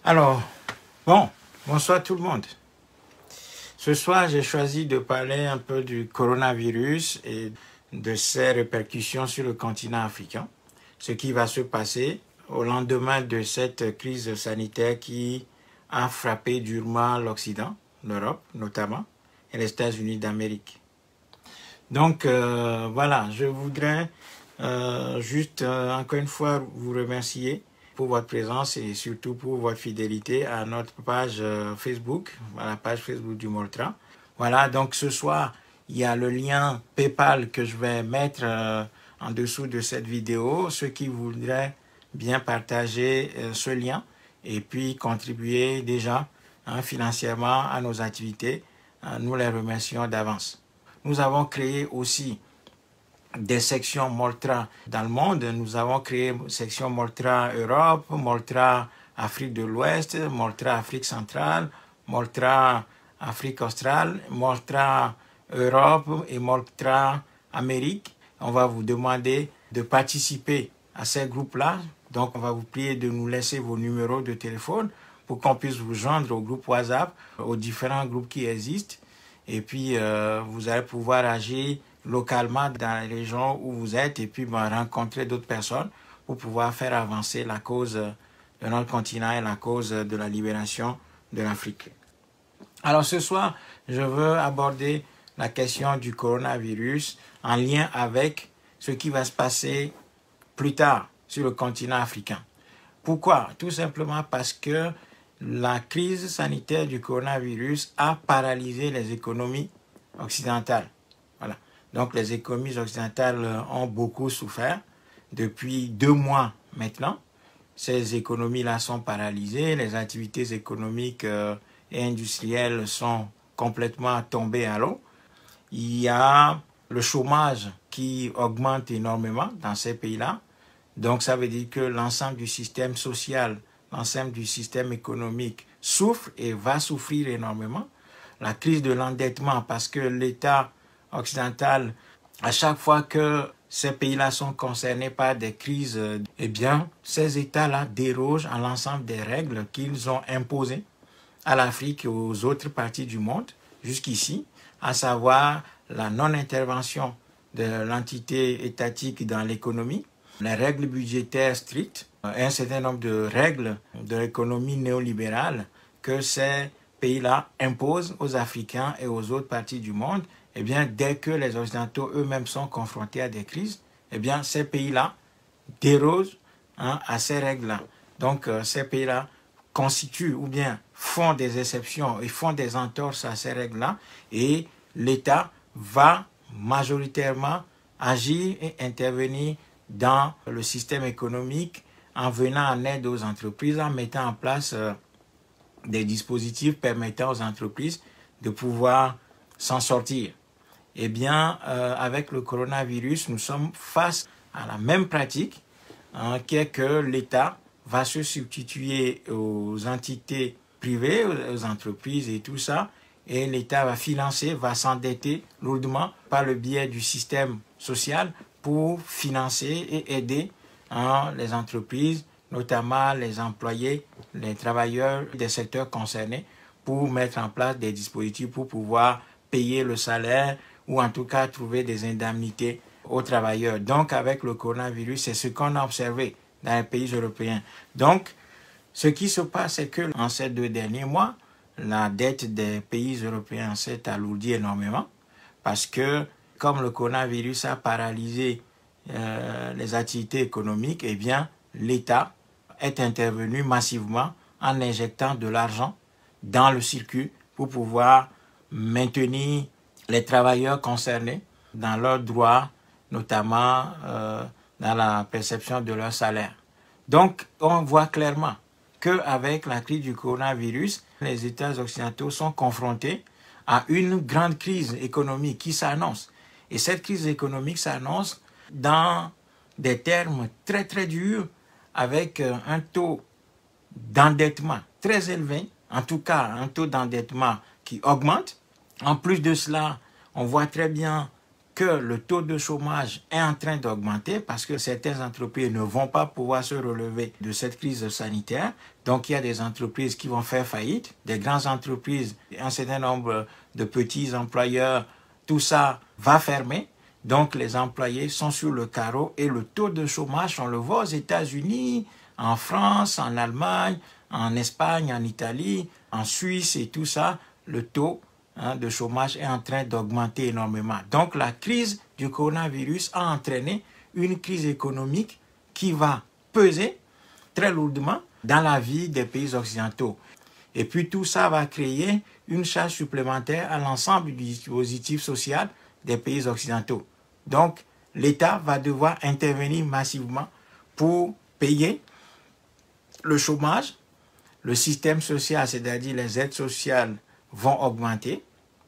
Alors, bonsoir tout le monde. Ce soir, j'ai choisi de parler un peu du coronavirus et de ses répercussions sur le continent africain. Ce qui va se passer au lendemain de cette crise sanitaire qui a frappé durement l'Occident, l'Europe notamment, et les États-Unis d'Amérique. Donc voilà, je voudrais juste encore une fois vous remercier pour votre présence et surtout pour votre fidélité à notre page Facebook, à la page Facebook du Moltra. Voilà, donc ce soir, il y a le lien PayPal que je vais mettre en dessous de cette vidéo. Ceux qui voudraient bien partager ce lien et puis contribuer déjà financièrement à nos activités, nous les remercions d'avance. Nous avons créé aussi des sections Moltra dans le monde. Nous avons créé une section Moltra Europe, Moltra Afrique de l'Ouest, Moltra Afrique centrale, Moltra Afrique australe, Moltra Europe et Moltra Amérique. On va vous demander de participer à ces groupes-là. Donc, on va vous prier de nous laisser vos numéros de téléphone pour qu'on puisse vous joindre au groupe WhatsApp, aux différents groupes qui existent. Et puis, vous allez pouvoir agir localement dans les régions où vous êtes et puis rencontrer d'autres personnes pour pouvoir faire avancer la cause de notre continent et la cause de la libération de l'Afrique. Alors ce soir, je veux aborder la question du coronavirus en lien avec ce qui va se passer plus tard sur le continent africain. Pourquoi? Tout simplement parce que la crise sanitaire du coronavirus a paralysé les économies occidentales. Voilà. Donc les économies occidentales ont beaucoup souffert depuis 2 mois maintenant. Ces économies-là sont paralysées, les activités économiques et industrielles sont complètement tombées à l'eau. Il y a le chômage qui augmente énormément dans ces pays-là. Donc ça veut dire que l'ensemble du système social, l'ensemble du système économique souffre et va souffrir énormément. La crise de l'endettement, parce que l'État occidental, à chaque fois que ces pays-là sont concernés par des crises, eh bien, ces États-là dérogent à l'ensemble des règles qu'ils ont imposées à l'Afrique et aux autres parties du monde, jusqu'ici, à savoir la non-intervention de l'entité étatique dans l'économie, les règles budgétaires strictes, et un certain nombre de règles de l'économie néolibérale que ces pays-là imposent aux Africains et aux autres parties du monde. Eh bien, dès que les Occidentaux eux-mêmes sont confrontés à des crises, eh bien, ces pays-là dérogent à ces règles-là. Donc, ces pays-là constituent ou bien font des exceptions et font des entorses à ces règles-là et l'État va majoritairement agir et intervenir dans le système économique en venant en aide aux entreprises, en mettant en place des dispositifs permettant aux entreprises de pouvoir s'en sortir. Eh bien, avec le coronavirus, nous sommes face à la même pratique, qui est que l'État va se substituer aux entités privées, aux entreprises et tout ça, et l'État va financer, va s'endetter lourdement par le biais du système social pour financer et aider les entreprises, notamment les employés, les travailleurs des secteurs concernés, pour mettre en place des dispositifs pour pouvoir payer le salaire ou en tout cas trouver des indemnités aux travailleurs. Donc avec le coronavirus, c'est ce qu'on a observé dans les pays européens. Donc ce qui se passe, c'est que en ces 2 derniers mois, la dette des pays européens s'est alourdie énormément parce que comme le coronavirus a paralysé les activités économiques, eh bien l'État est intervenu massivement en injectant de l'argent dans le circuit pour pouvoir maintenir les travailleurs concernés dans leurs droits, notamment dans la perception de leur salaire. Donc, on voit clairement qu'avec la crise du coronavirus, les États occidentaux sont confrontés à une grande crise économique qui s'annonce. Et cette crise économique s'annonce dans des termes très très durs, avec un taux d'endettement très élevé, en tout cas un taux d'endettement qui augmente. En plus de cela, on voit très bien que le taux de chômage est en train d'augmenter parce que certaines entreprises ne vont pas pouvoir se relever de cette crise sanitaire. Donc, il y a des entreprises qui vont faire faillite, des grandes entreprises, un certain nombre de petits employeurs, tout ça va fermer. Donc, les employés sont sur le carreau et le taux de chômage, on le voit aux États-Unis, en France, en Allemagne, en Espagne, en Italie, en Suisse et tout ça, le taux de chômage est en train d'augmenter énormément. Donc, la crise du coronavirus a entraîné une crise économique qui va peser très lourdement dans la vie des pays occidentaux. Et puis, tout ça va créer une charge supplémentaire à l'ensemble du dispositif social des pays occidentaux. Donc, l'État va devoir intervenir massivement pour payer le chômage, le système social, c'est-à-dire les aides sociales vont augmenter.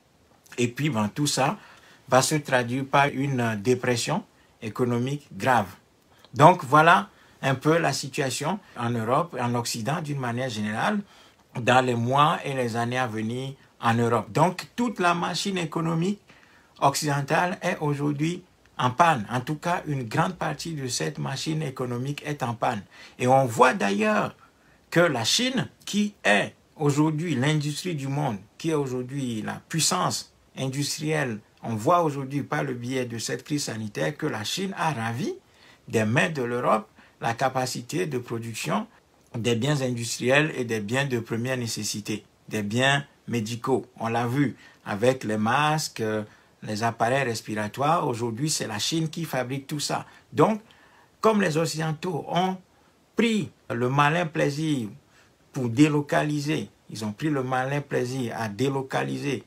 Et puis, tout ça va se traduire par une dépression économique grave. Donc, voilà un peu la situation en Europe, en Occident d'une manière générale, dans les mois et les années à venir en Europe. Donc, toute la machine économique occidentale est aujourd'hui en panne. En tout cas, une grande partie de cette machine économique est en panne. Et on voit d'ailleurs que la Chine, qui est aujourd'hui l'industrie du monde, qui est aujourd'hui la puissance industrielle, on voit aujourd'hui par le biais de cette crise sanitaire que la Chine a ravi des mains de l'Europe la capacité de production des biens industriels et des biens de première nécessité, des biens médicaux. On l'a vu avec les masques, les appareils respiratoires. Aujourd'hui, c'est la Chine qui fabrique tout ça. Donc, comme les Occidentaux ont pris le malin plaisir pour délocaliser, ils ont pris le malin plaisir à délocaliser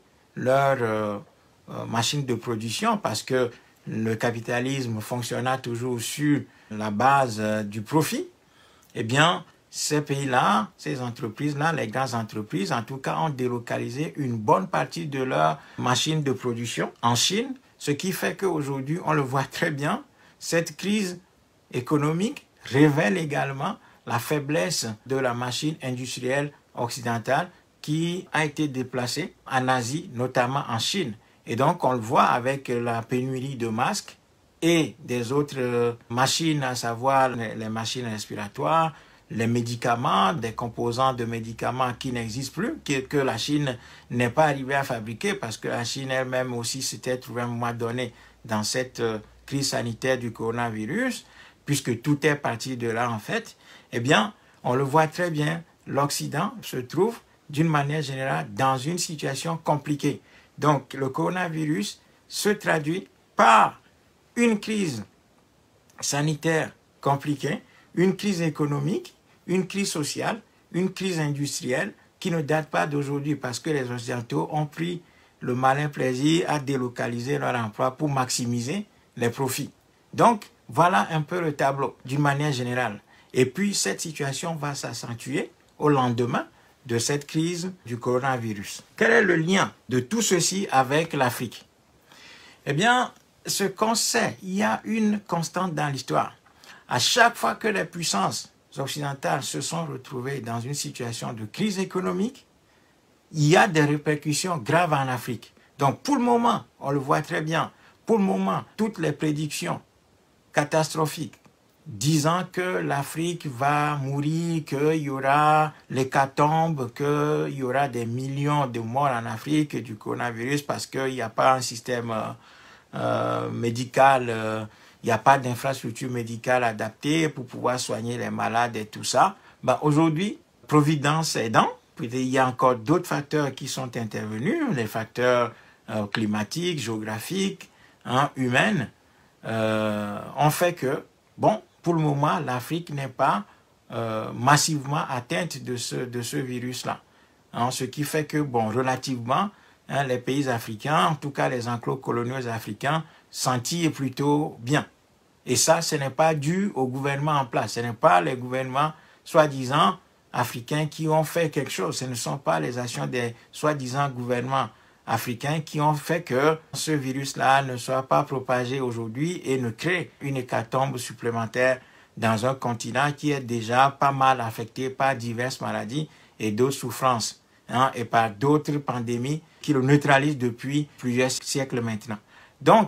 leur machine de production parce que le capitalisme fonctionna toujours sur la base du profit, eh bien, ces pays-là, ces entreprises-là, les grandes entreprises, en tout cas, ont délocalisé une bonne partie de leur machine de production en Chine, ce qui fait qu'aujourd'hui, on le voit très bien, cette crise économique révèle également la faiblesse de la machine industrielle occidentale qui a été déplacée en Asie, notamment en Chine. Et donc, on le voit avec la pénurie de masques et des autres machines, à savoir les machines respiratoires, les médicaments, des composants de médicaments qui n'existent plus, que la Chine n'est pas arrivée à fabriquer parce que la Chine elle-même aussi s'était trouvée à un moment donné dans cette crise sanitaire du coronavirus, puisque tout est parti de là en fait. Eh bien, on le voit très bien, l'Occident se trouve d'une manière générale dans une situation compliquée. Donc, le coronavirus se traduit par une crise sanitaire compliquée, une crise économique, une crise sociale, une crise industrielle qui ne date pas d'aujourd'hui parce que les Occidentaux ont pris le malin plaisir à délocaliser leur emploi pour maximiser les profits. Donc, voilà un peu le tableau d'une manière générale. Et puis, cette situation va s'accentuer au lendemain de cette crise du coronavirus. Quel est le lien de tout ceci avec l'Afrique? Eh bien, ce qu'on sait, il y a une constante dans l'histoire. À chaque fois que les puissances occidentales se sont retrouvées dans une situation de crise économique, il y a des répercussions graves en Afrique. Donc, pour le moment, on le voit très bien, pour le moment, toutes les prédictions catastrophiques disant que l'Afrique va mourir, qu'il y aura l'hécatombe, qu'il y aura des millions de morts en Afrique du coronavirus parce qu'il n'y a pas un système médical, il n'y a pas d'infrastructure médicale adaptée pour pouvoir soigner les malades et tout ça. Aujourd'hui, Providence aidant, il y a encore d'autres facteurs qui sont intervenus, les facteurs climatiques, géographiques, humains, ont fait que, pour le moment, l'Afrique n'est pas massivement atteinte de ce virus-là. Ce qui fait que, relativement, les pays africains, en tout cas les enclos coloniaux africains, s'en tirent plutôt bien. Et ça, ce n'est pas dû au gouvernement en place. Ce n'est pas les gouvernements soi-disant africains qui ont fait quelque chose. Ce ne sont pas les actions des soi-disant gouvernements africains qui ont fait que ce virus-là ne soit pas propagé aujourd'hui et ne crée une hécatombe supplémentaire dans un continent qui est déjà pas mal affecté par diverses maladies et d'autres souffrances, et par d'autres pandémies qui le neutralisent depuis plusieurs siècles maintenant. Donc,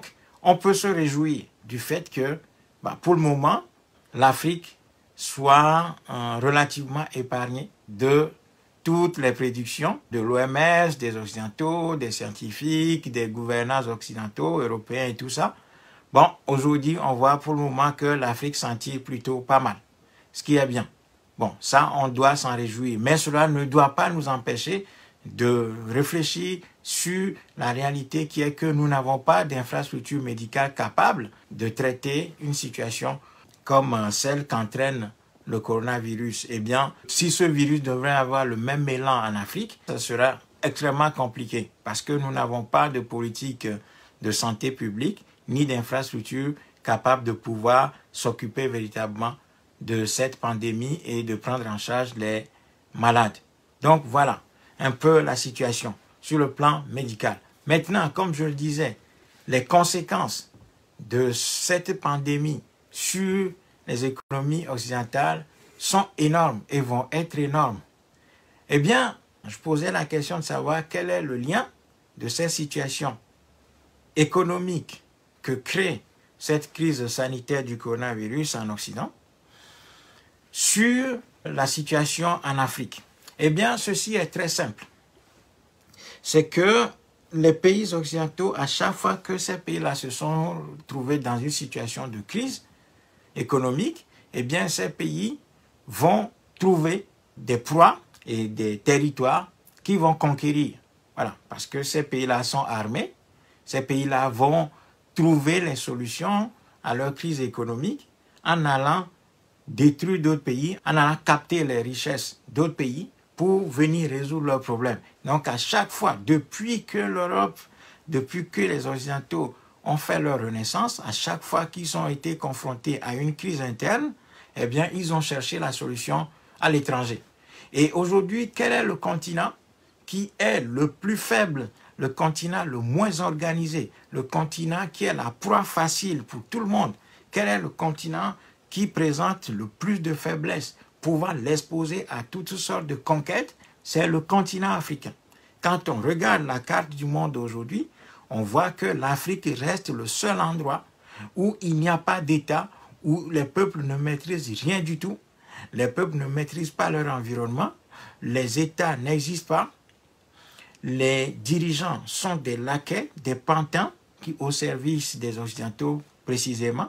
on peut se réjouir du fait que, pour le moment, l'Afrique soit relativement épargnée de toutes les prédictions de l'OMS, des Occidentaux, des scientifiques, des gouvernants occidentaux, européens et tout ça. Bon, aujourd'hui, on voit pour le moment que l'Afrique s'en tire plutôt pas mal, ce qui est bien. Bon, ça, on doit s'en réjouir, mais cela ne doit pas nous empêcher de réfléchir sur la réalité qui est que nous n'avons pas d'infrastructure médicale capable de traiter une situation comme celle qu'entraîne le coronavirus. Eh bien, si ce virus devrait avoir le même élan en Afrique, ça sera extrêmement compliqué parce que nous n'avons pas de politique de santé publique ni d'infrastructure capable de pouvoir s'occuper véritablement de cette pandémie et de prendre en charge les malades. Donc voilà un peu la situation sur le plan médical. Maintenant, comme je le disais, les conséquences de cette pandémie sur les économies occidentales sont énormes et vont être énormes. Eh bien, je posais la question de savoir quel est le lien de cette situation économique que crée cette crise sanitaire du coronavirus en Occident sur la situation en Afrique. Eh bien, ceci est très simple. C'est que les pays occidentaux, à chaque fois que ces pays-là se sont trouvés dans une situation de crise économique, eh bien, ces pays vont trouver des proies et des territoires qu'ils vont conquérir. Voilà, parce que ces pays-là sont armés, ces pays-là vont trouver les solutions à leur crise économique en allant détruire d'autres pays, en allant capter les richesses d'autres pays pour venir résoudre leurs problèmes. Donc à chaque fois, depuis que l'Europe, depuis que les Occidentaux ont fait leur renaissance, à chaque fois qu'ils ont été confrontés à une crise interne, eh bien, ils ont cherché la solution à l'étranger. Et aujourd'hui, quel est le continent qui est le plus faible, le continent le moins organisé, le continent qui est la proie facile pour tout le monde? Quel est le continent qui présente le plus de faiblesses, pouvant l'exposer à toutes sortes de conquêtes? C'est le continent africain. Quand on regarde la carte du monde aujourd'hui, on voit que l'Afrique reste le seul endroit où il n'y a pas d'État, où les peuples ne maîtrisent rien du tout, les peuples ne maîtrisent pas leur environnement, les États n'existent pas, les dirigeants sont des laquais, des pantins qui au service des Occidentaux précisément,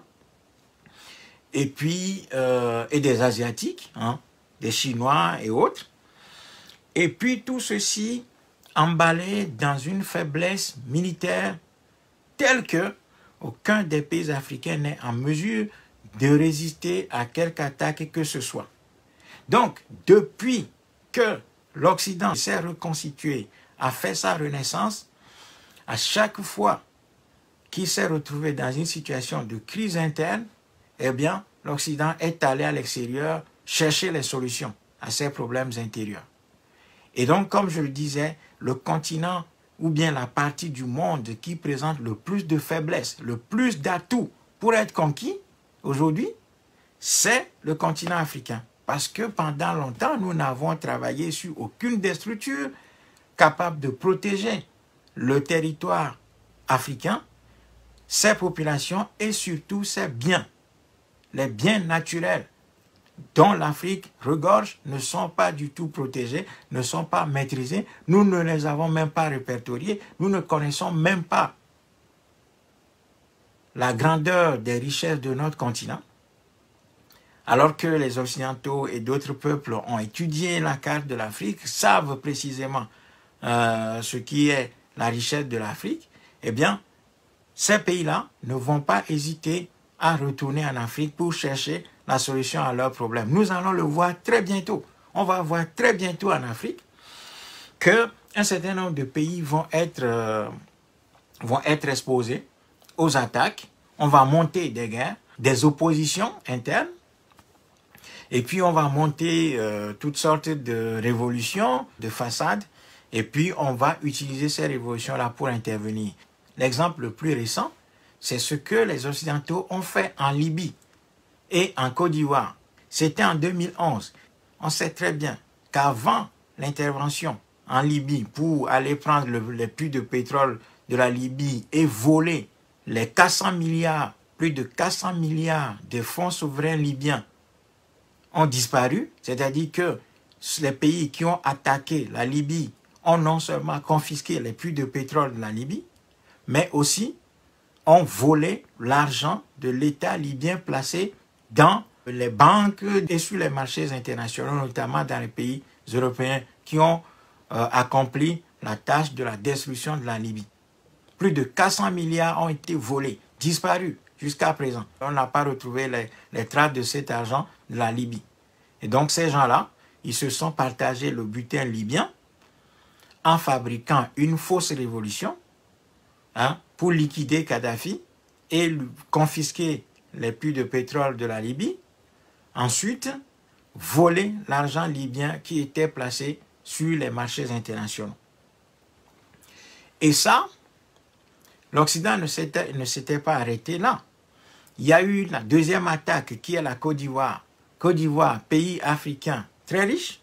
et puis et des Asiatiques, hein, des Chinois et autres. Et puis tout ceci emballé dans une faiblesse militaire telle que aucun des pays africains n'est en mesure de résister à quelque attaque que ce soit. Donc, depuis que l'Occident s'est reconstitué, a fait sa renaissance, à chaque fois qu'il s'est retrouvé dans une situation de crise interne, eh bien, l'Occident est allé à l'extérieur chercher les solutions à ses problèmes intérieurs. Et donc, comme je le disais, le continent ou bien la partie du monde qui présente le plus de faiblesses, le plus d'atouts pour être conquis aujourd'hui, c'est le continent africain. Parce que pendant longtemps, nous n'avons travaillé sur aucune des structures capables de protéger le territoire africain, ses populations et surtout ses biens. Les biens naturels dont l'Afrique regorge ne sont pas du tout protégés, ne sont pas maîtrisés. Nous ne les avons même pas répertoriés. Nous ne connaissons même pas la grandeur des richesses de notre continent. Alors que les Occidentaux et d'autres peuples ont étudié la carte de l'Afrique, savent précisément ce qui est la richesse de l'Afrique, eh bien, ces pays-là ne vont pas hésiter à retourner en Afrique pour chercher la solution à leurs problèmes. Nous allons le voir très bientôt. On va voir très bientôt en Afrique qu'un certain nombre de pays vont être exposés aux attaques. On va monter des guerres, des oppositions internes. Et puis on va monter toutes sortes de révolutions, de façades. Et puis on va utiliser ces révolutions-là pour intervenir. L'exemple le plus récent, c'est ce que les Occidentaux ont fait en Libye et en Côte d'Ivoire. C'était en 2011. On sait très bien qu'avant l'intervention en Libye pour aller prendre les puits de pétrole de la Libye et voler les 400 milliards, plus de 400 milliards de fonds souverains libyens ont disparu, c'est-à-dire que les pays qui ont attaqué la Libye ont non seulement confisqué les puits de pétrole de la Libye, mais aussi ont volé l'argent de l'État libyen placé dans les banques et sur les marchés internationaux, notamment dans les pays européens qui ont accompli la tâche de la destruction de la Libye. Plus de 400 milliards ont été volés, disparus jusqu'à présent. On n'a pas retrouvé les traces de cet argent de la Libye. Et donc ces gens-là, ils se sont partagés le butin libyen en fabriquant une fausse révolution pour liquider Kadhafi et confisquer les puits de pétrole de la Libye. Ensuite, voler l'argent libyen qui était placé sur les marchés internationaux. Et ça, l'Occident ne s'était pas arrêté là. Il y a eu la deuxième attaque qui est la Côte d'Ivoire. Côte d'Ivoire, pays africain très riche,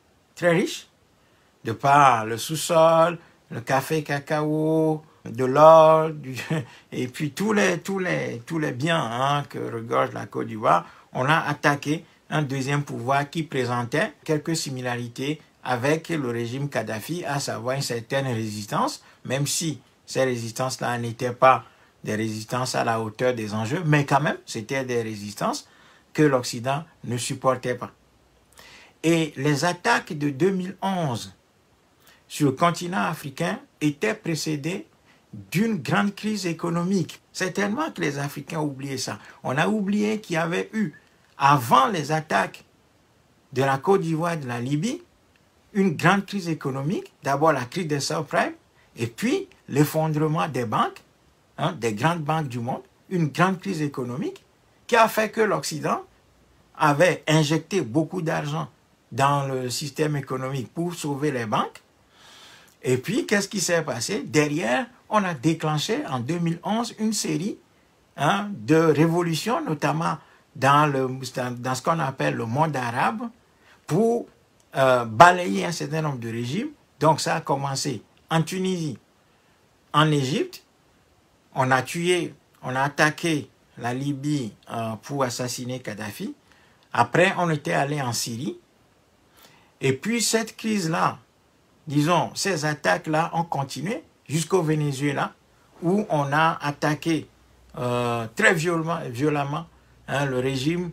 de par le sous-sol, le café cacao, de l'or, et puis tous les biens que regorge la Côte d'Ivoire. On a attaqué un deuxième pouvoir qui présentait quelques similarités avec le régime Kadhafi, à savoir une certaine résistance, même si ces résistances-là n'étaient pas des résistances à la hauteur des enjeux, mais quand même, c'était des résistances que l'Occident ne supportait pas. Et les attaques de 2011 sur le continent africain étaient précédées d'une grande crise économique. C'est tellement que les Africains ont oublié ça. On a oublié qu'il y avait eu, avant les attaques de la Côte d'Ivoire et de la Libye, une grande crise économique. D'abord la crise des subprimes, et puis l'effondrement des banques, des grandes banques du monde, une grande crise économique qui a fait que l'Occident avait injecté beaucoup d'argent dans le système économique pour sauver les banques. Et puis, qu'est-ce qui s'est passé? Derrière, on a déclenché en 2011 une série de révolutions, notamment dans ce qu'on appelle le monde arabe, pour balayer un certain nombre de régimes. Donc ça a commencé en Tunisie, en Égypte. On a attaqué la Libye pour assassiner Kadhafi. Après, on était allé en Syrie. Et puis cette crise-là, disons, ces attaques-là ont continué jusqu'au Venezuela, où on a attaqué très violemment le régime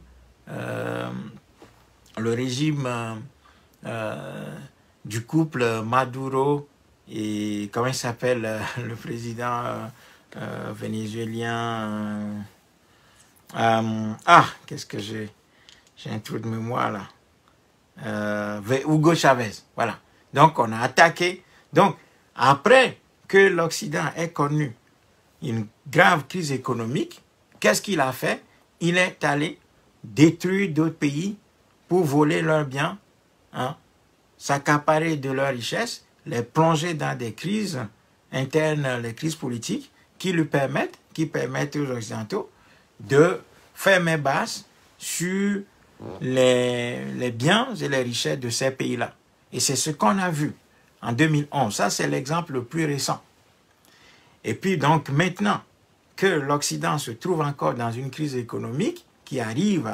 du couple Maduro et, comment il s'appelle, le président vénézuélien. Qu'est-ce que j'ai un trou de mémoire là. Hugo Chavez, voilà. Donc on a attaqué. Donc après que l'Occident ait connu une grave crise économique, qu'est-ce qu'il a fait? Il est allé détruire d'autres pays pour voler leurs biens, s'accaparer de leurs richesses, les plonger dans des crises internes, les crises politiques, qui permettent aux Occidentaux de faire main basse sur les biens et les richesses de ces pays-là. Et c'est ce qu'on a vu en 2011. Ça, c'est l'exemple le plus récent. Et puis, donc, maintenant que l'Occident se trouve encore dans une crise économique qui arrive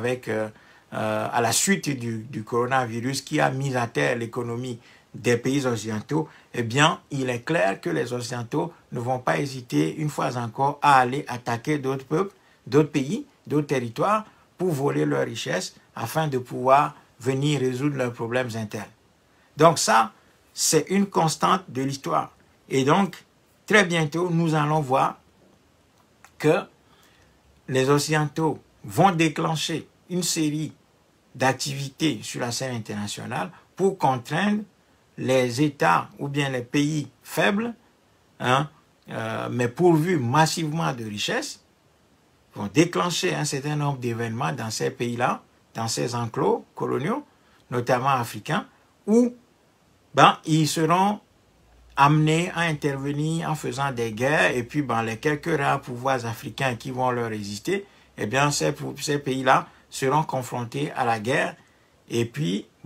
à la suite du coronavirus qui a mis à terre l'économie des pays occidentaux, eh bien, il est clair que les Occidentaux ne vont pas hésiter, une fois encore, à aller attaquer d'autres peuples, d'autres pays, d'autres territoires, pour voler leurs richesses, afin de pouvoir venir résoudre leurs problèmes internes. Donc ça, c'est une constante de l'histoire. Et donc, très bientôt, nous allons voir que les Occidentaux vont déclencher une série d'activités sur la scène internationale pour contraindre les États ou bien les pays faibles, mais pourvus massivement de richesses, vont déclencher un certain nombre d'événements dans ces pays-là, dans ces enclos coloniaux, notamment africains, où ils seront amenés à intervenir en faisant des guerres, et puis les quelques rares pouvoirs africains qui vont leur résister, eh bien ces pays-là seront confrontés à la guerre, et puis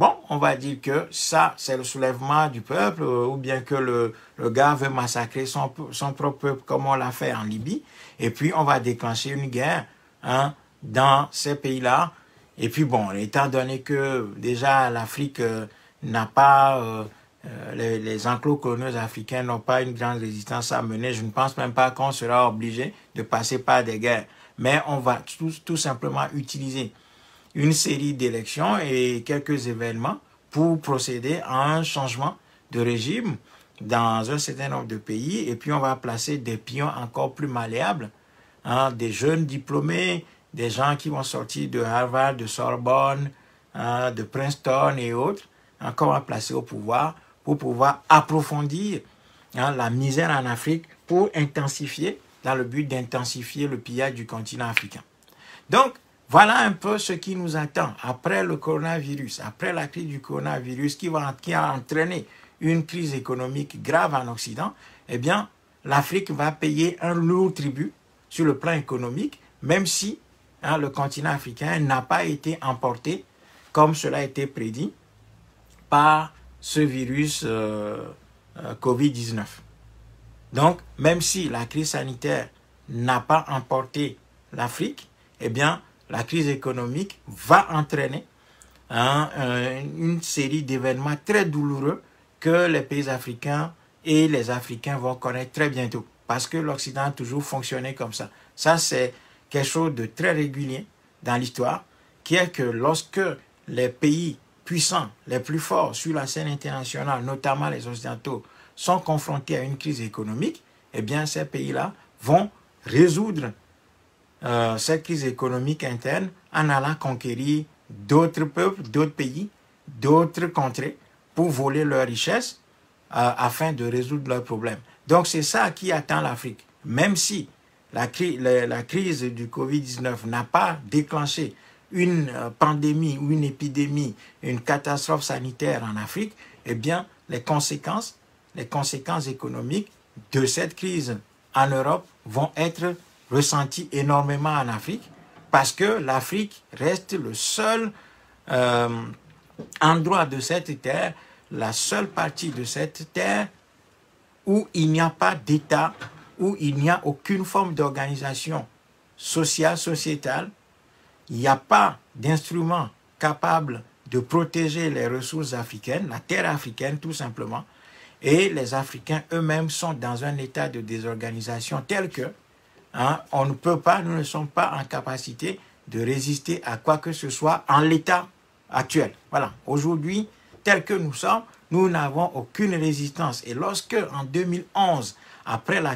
bon, on va dire que ça, c'est le soulèvement du peuple, ou bien que le gars veut massacrer son propre peuple comme on l'a fait en Libye, et puis on va déclencher une guerre hein, dans ces pays-là. Et puis bon, étant donné que déjà l'Afrique n'a pas, les enclos coloniaux africains n'ont pas une grande résistance à mener, je ne pense même pas qu'on sera obligé de passer par des guerres. Mais on va tout simplement utiliser une série d'élections et quelques événements pour procéder à un changement de régime dans un certain nombre de pays. Et puis on va placer des pions encore plus malléables, hein, des jeunes diplômés, des gens qui vont sortir de Harvard, de Sorbonne, hein, de Princeton et autres, hein, qu'on va placer au pouvoir pour pouvoir approfondir hein, la misère en Afrique, pour intensifier, dans le but d'intensifier le pillage du continent africain. Donc, voilà un peu ce qui nous attend après le coronavirus, après la crise du coronavirus qui a entraîné une crise économique grave en Occident. Eh bien, l'Afrique va payer un lourd tribut sur le plan économique, même si hein, le continent africain n'a pas été emporté, comme cela a été prédit, par ce virus Covid-19. Donc, même si la crise sanitaire n'a pas emporté l'Afrique, eh bien, la crise économique va entraîner hein, une série d'événements très douloureux que les pays africains et les Africains vont connaître très bientôt. Parce que l'Occident a toujours fonctionné comme ça. Ça, c'est quelque chose de très régulier dans l'histoire, qui est que lorsque les pays puissants, les plus forts sur la scène internationale, notamment les Occidentaux, sont confrontés à une crise économique, eh bien, ces pays-là vont résoudre cette crise économique interne en allant conquérir d'autres peuples, d'autres pays, d'autres contrées pour voler leurs richesses afin de résoudre leurs problèmes. Donc c'est ça qui attend l'Afrique. Même si la crise du Covid-19 n'a pas déclenché une pandémie ou une épidémie, une catastrophe sanitaire en Afrique, eh bien les conséquences économiques de cette crise en Europe vont être ressenti énormément en Afrique, parce que l'Afrique reste le seul endroit de cette terre, la seule partie de cette terre où il n'y a pas d'État, où il n'y a aucune forme d'organisation sociale, sociétale, il n'y a pas d'instrument capable de protéger les ressources africaines, la terre africaine tout simplement, et les Africains eux-mêmes sont dans un état de désorganisation tel que hein, on ne peut pas, nous ne sommes pas en capacité de résister à quoi que ce soit en l'état actuel. Voilà, aujourd'hui, tel que nous sommes, nous n'avons aucune résistance. Et lorsque, en 2011, après la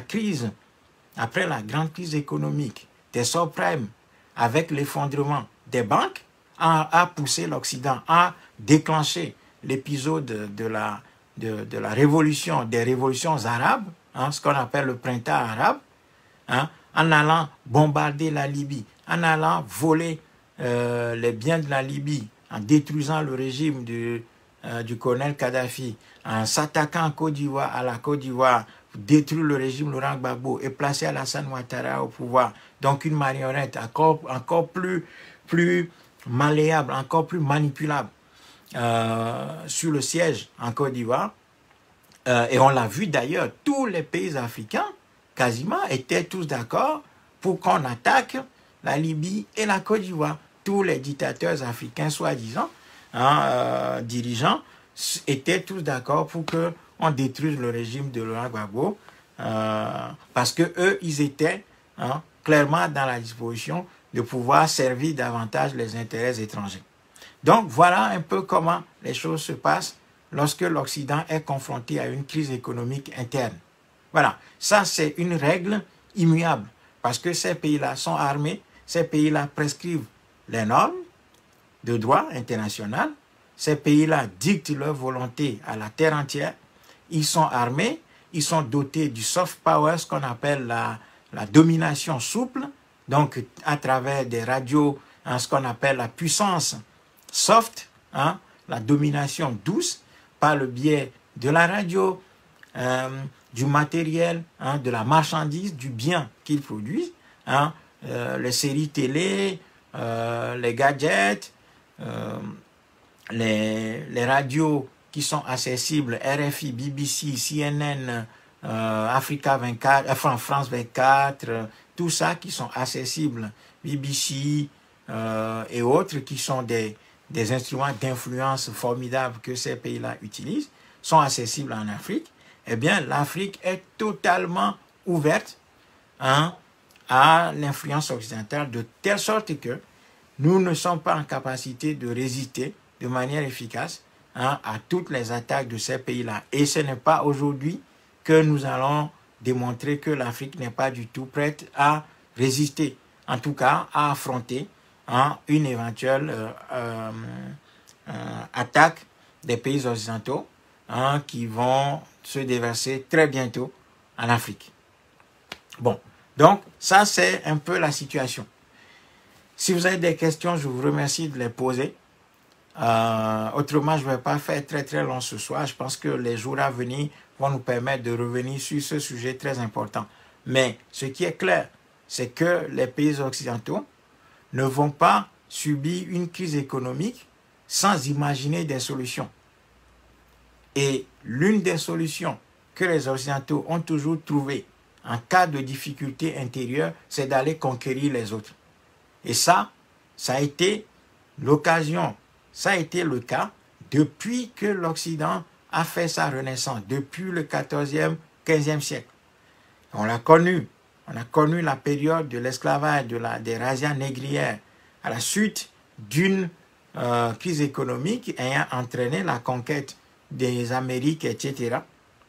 grande crise économique des subprimes, avec l'effondrement des banques, a poussé l'Occident à déclencher l'épisode de la révolution, des révolutions arabes, hein, ce qu'on appelle le printemps arabe, hein, en allant bombarder la Libye, en allant voler les biens de la Libye, en détruisant le régime du colonel Kadhafi, en s'attaquant à la Côte d'Ivoire, détruire le régime Laurent Gbagbo et placer Alassane Ouattara au pouvoir. Donc une marionnette encore plus malléable, encore plus manipulable sur le siège en Côte d'Ivoire. Et on l'a vu d'ailleurs, tous les pays africains quasiment étaient tous d'accord pour qu'on attaque la Libye et la Côte d'Ivoire. Tous les dictateurs africains, soi-disant, hein, dirigeants, étaient tous d'accord pour qu'on détruise le régime de Laurent Gbagbo, parce que eux, ils étaient hein, clairement dans la disposition de pouvoir servir davantage les intérêts étrangers. Donc voilà un peu comment les choses se passent lorsque l'Occident est confronté à une crise économique interne. Voilà, ça c'est une règle immuable, parce que ces pays-là sont armés, ces pays-là prescrivent les normes de droit international, ces pays-là dictent leur volonté à la terre entière, ils sont armés, ils sont dotés du soft power, ce qu'on appelle la domination souple, donc à travers des radios, hein, ce qu'on appelle la puissance soft, hein, la domination douce, par le biais de la radio, du matériel, hein, de la marchandise, du bien qu'ils produisent, hein, les séries télé, les gadgets, les radios qui sont accessibles, RFI, BBC, CNN, Africa 24, enfin France 24, tout ça qui sont accessibles, BBC et autres qui sont des instruments d'influence formidables que ces pays-là utilisent, sont accessibles en Afrique, eh bien l'Afrique est totalement ouverte à l'influence occidentale, de telle sorte que nous ne sommes pas en capacité de résister de manière efficace à toutes les attaques de ces pays-là. Et ce n'est pas aujourd'hui que nous allons démontrer que l'Afrique n'est pas du tout prête à résister, en tout cas à affronter une éventuelle attaque des pays occidentaux qui vont se déverser très bientôt en Afrique. Bon, donc ça c'est un peu la situation. Si vous avez des questions, je vous remercie de les poser. Autrement, je ne vais pas faire très long ce soir. Je pense que les jours à venir vont nous permettre de revenir sur ce sujet très important. Mais ce qui est clair, c'est que les pays occidentaux ne vont pas subir une crise économique sans imaginer des solutions. Et l'une des solutions que les Occidentaux ont toujours trouvées en cas de difficulté intérieure, c'est d'aller conquérir les autres. Et ça a été l'occasion, ça a été le cas depuis que l'Occident a fait sa renaissance, depuis le 14e, 15e siècle. On l'a connu. On a connu la période de l'esclavage, des razzias négrières, à la suite d'une crise économique ayant entraîné la conquête des Amériques, etc.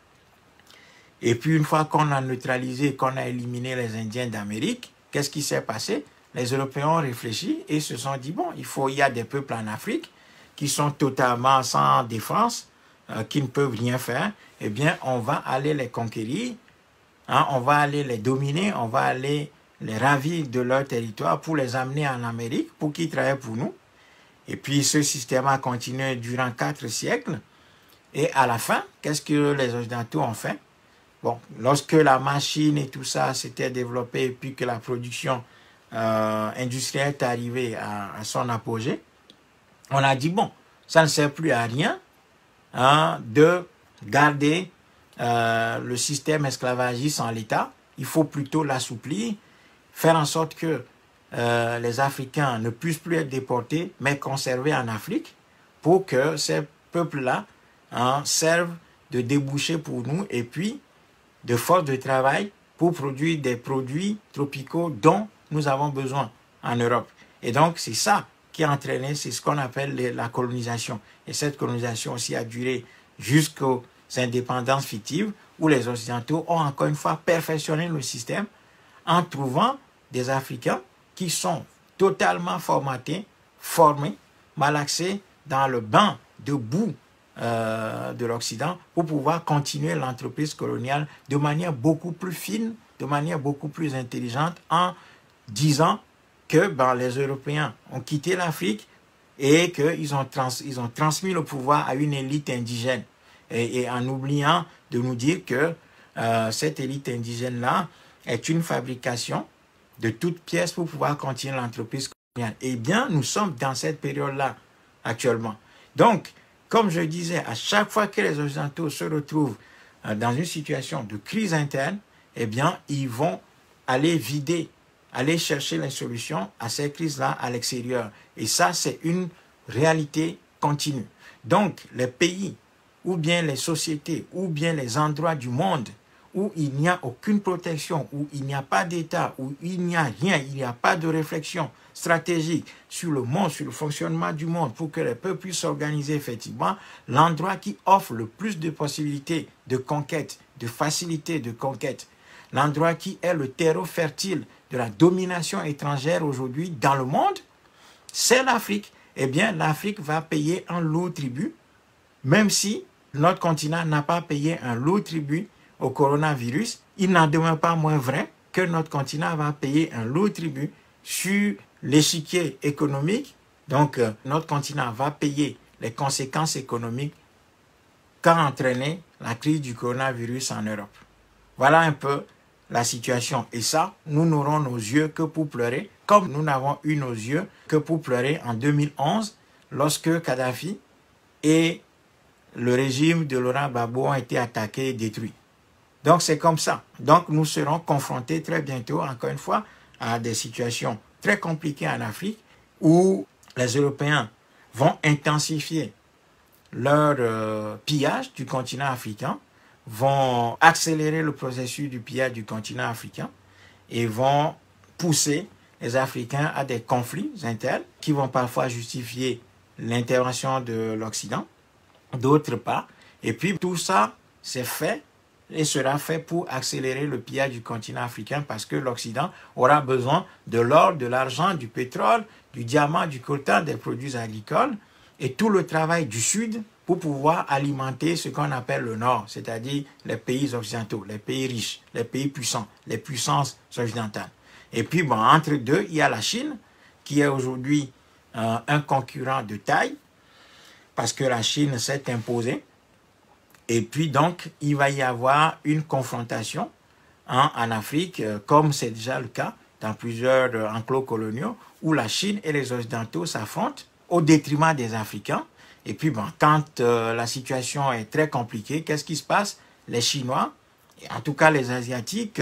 Et puis une fois qu'on a neutralisé, qu'on a éliminé les Indiens d'Amérique, qu'est-ce qui s'est passé? Les Européens ont réfléchi et se sont dit, bon, il y a des peuples en Afrique qui sont totalement sans défense, qui ne peuvent rien faire, eh bien, on va aller les conquérir, on va aller les dominer, on va aller les ravir de leur territoire pour les amener en Amérique, pour qu'ils travaillent pour nous. Et puis, ce système a continué durant 4 siècles. Et à la fin, qu'est-ce que les Occidentaux ont fait? Bon, lorsque la machine et tout ça s'était développé et puis que la production industrielle est arrivée à son apogée, on a dit, bon, ça ne sert plus à rien de garder le système esclavagiste en l'état. Il faut plutôt l'assouplir, faire en sorte que les Africains ne puissent plus être déportés, mais conservés en Afrique pour que ces peuples-là servent de débouché pour nous et puis de force de travail pour produire des produits tropicaux dont nous avons besoin en Europe. Et donc, c'est ça qui a entraîné, c'est ce qu'on appelle la colonisation. Et cette colonisation aussi a duré jusqu'aux indépendances fictives où les Occidentaux ont encore une fois perfectionné le système en trouvant des Africains qui sont totalement formatés, formés, malaxés dans le bain de boue de l'Occident pour pouvoir continuer l'entreprise coloniale de manière beaucoup plus fine, de manière beaucoup plus intelligente en disant que les Européens ont quitté l'Afrique et qu'ils ont transmis le pouvoir à une élite indigène et en oubliant de nous dire que cette élite indigène-là est une fabrication de toutes pièces pour pouvoir continuer l'entreprise coloniale. Eh bien, nous sommes dans cette période-là actuellement. Donc, comme je disais, à chaque fois que les Occidentaux se retrouvent dans une situation de crise interne, eh bien, ils vont aller vider, aller chercher les solutions à ces crises-là à l'extérieur. Et ça, c'est une réalité continue. Donc, les pays, ou bien les sociétés, ou bien les endroits du monde où il n'y a aucune protection, où il n'y a pas d'État, où il n'y a rien, il n'y a pas de réflexion stratégique sur le monde, sur le fonctionnement du monde, pour que les peuples puissent s'organiser effectivement, l'endroit qui offre le plus de possibilités de conquête, de facilité de conquête, l'endroit qui est le terreau fertile de la domination étrangère aujourd'hui dans le monde, c'est l'Afrique. Eh bien, l'Afrique va payer un lourd tribut, même si notre continent n'a pas payé un lourd tribut au coronavirus, il n'en demeure pas moins vrai que notre continent va payer un lourd tribut sur l'échiquier économique. Donc, notre continent va payer les conséquences économiques qu'a entraîné la crise du coronavirus en Europe. Voilà un peu la situation. Et ça, nous n'aurons nos yeux que pour pleurer, comme nous n'avons eu nos yeux que pour pleurer en 2011, lorsque Kadhafi et le régime de Laurent Gbagbo ont été attaqués et détruits. Donc c'est comme ça. Donc nous serons confrontés très bientôt, encore une fois, à des situations très compliquées en Afrique où les Européens vont intensifier leur pillage du continent africain, vont accélérer le processus du pillage du continent africain et vont pousser les Africains à des conflits internes qui vont parfois justifier l'intervention de l'Occident, d'autres pas. Et puis tout ça, c'est fait et sera fait pour accélérer le pillage du continent africain parce que l'Occident aura besoin de l'or, de l'argent, du pétrole, du diamant, du coltan, des produits agricoles et tout le travail du Sud pour pouvoir alimenter ce qu'on appelle le Nord, c'est-à-dire les pays occidentaux, les pays riches, les pays puissants, les puissances occidentales. Et puis, bon, entre deux, il y a la Chine, qui est aujourd'hui un concurrent de taille, parce que la Chine s'est imposée. Et puis, donc, il va y avoir une confrontation en Afrique, comme c'est déjà le cas dans plusieurs enclos coloniaux, où la Chine et les Occidentaux s'affrontent au détriment des Africains. Et puis, bon, quand la situation est très compliquée, qu'est-ce qui se passe? Les Chinois, en tout cas les Asiatiques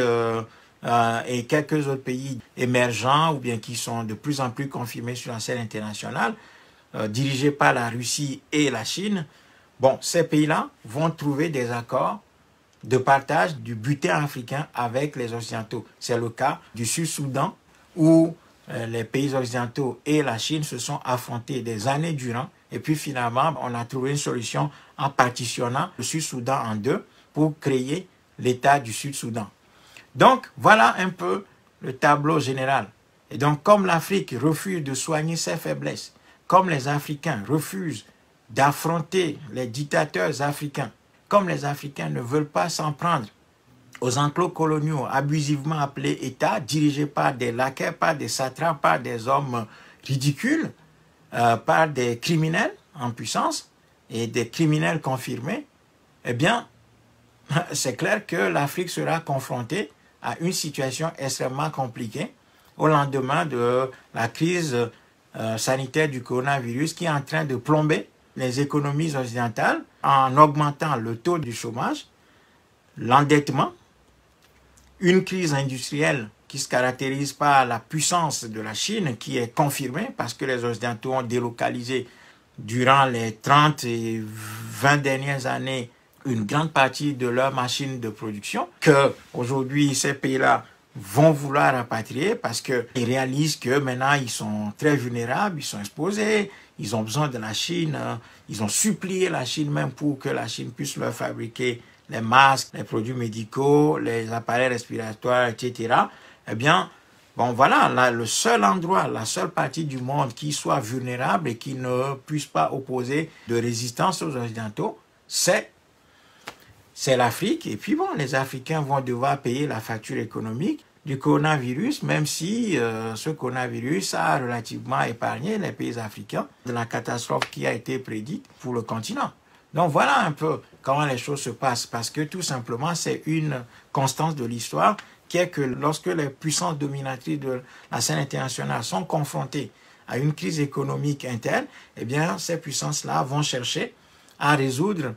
et quelques autres pays émergents ou bien qui sont de plus en plus confirmés sur la scène internationale, dirigés par la Russie et la Chine, bon, ces pays-là vont trouver des accords de partage du butin africain avec les Occidentaux. C'est le cas du Sud-Soudan où les pays occidentaux et la Chine se sont affrontés des années durant. Et puis finalement, on a trouvé une solution en partitionnant le Sud-Soudan en deux pour créer l'État du Sud-Soudan. Donc, voilà un peu le tableau général. Et donc, comme l'Afrique refuse de soigner ses faiblesses, comme les Africains refusent d'affronter les dictateurs africains, comme les Africains ne veulent pas s'en prendre aux enclos coloniaux abusivement appelés États, dirigés par des laquais, par des satrapes, par des hommes ridicules, par des criminels en puissance et des criminels confirmés, eh bien, c'est clair que l'Afrique sera confrontée à une situation extrêmement compliquée au lendemain de la crise sanitaire du coronavirus qui est en train de plomber les économies occidentales en augmentant le taux du chômage, l'endettement, une crise industrielle qui se caractérise par la puissance de la Chine qui est confirmée parce que les Occidentaux ont délocalisé durant les 30 et 20 dernières années une grande partie de leur machine de production, qu'aujourd'hui ces pays-là vont vouloir rapatrier parce qu'ils réalisent que maintenant ils sont très vulnérables, ils sont exposés, ils ont besoin de la Chine, ils ont supplié la Chine même pour que la Chine puisse leur fabriquer les masques, les produits médicaux, les appareils respiratoires, etc. Eh bien, bon voilà, là, le seul endroit, la seule partie du monde qui soit vulnérable et qui ne puisse pas opposer de résistance aux Occidentaux, c'est l'Afrique. Et puis bon, les Africains vont devoir payer la facture économique du coronavirus, même si ce coronavirus a relativement épargné les pays africains de la catastrophe qui a été prédite pour le continent. Donc voilà un peu comment les choses se passent, parce que tout simplement c'est une constance de l'histoire qui est que lorsque les puissances dominatrices de la scène internationale sont confrontées à une crise économique interne, eh bien ces puissances-là vont chercher à résoudre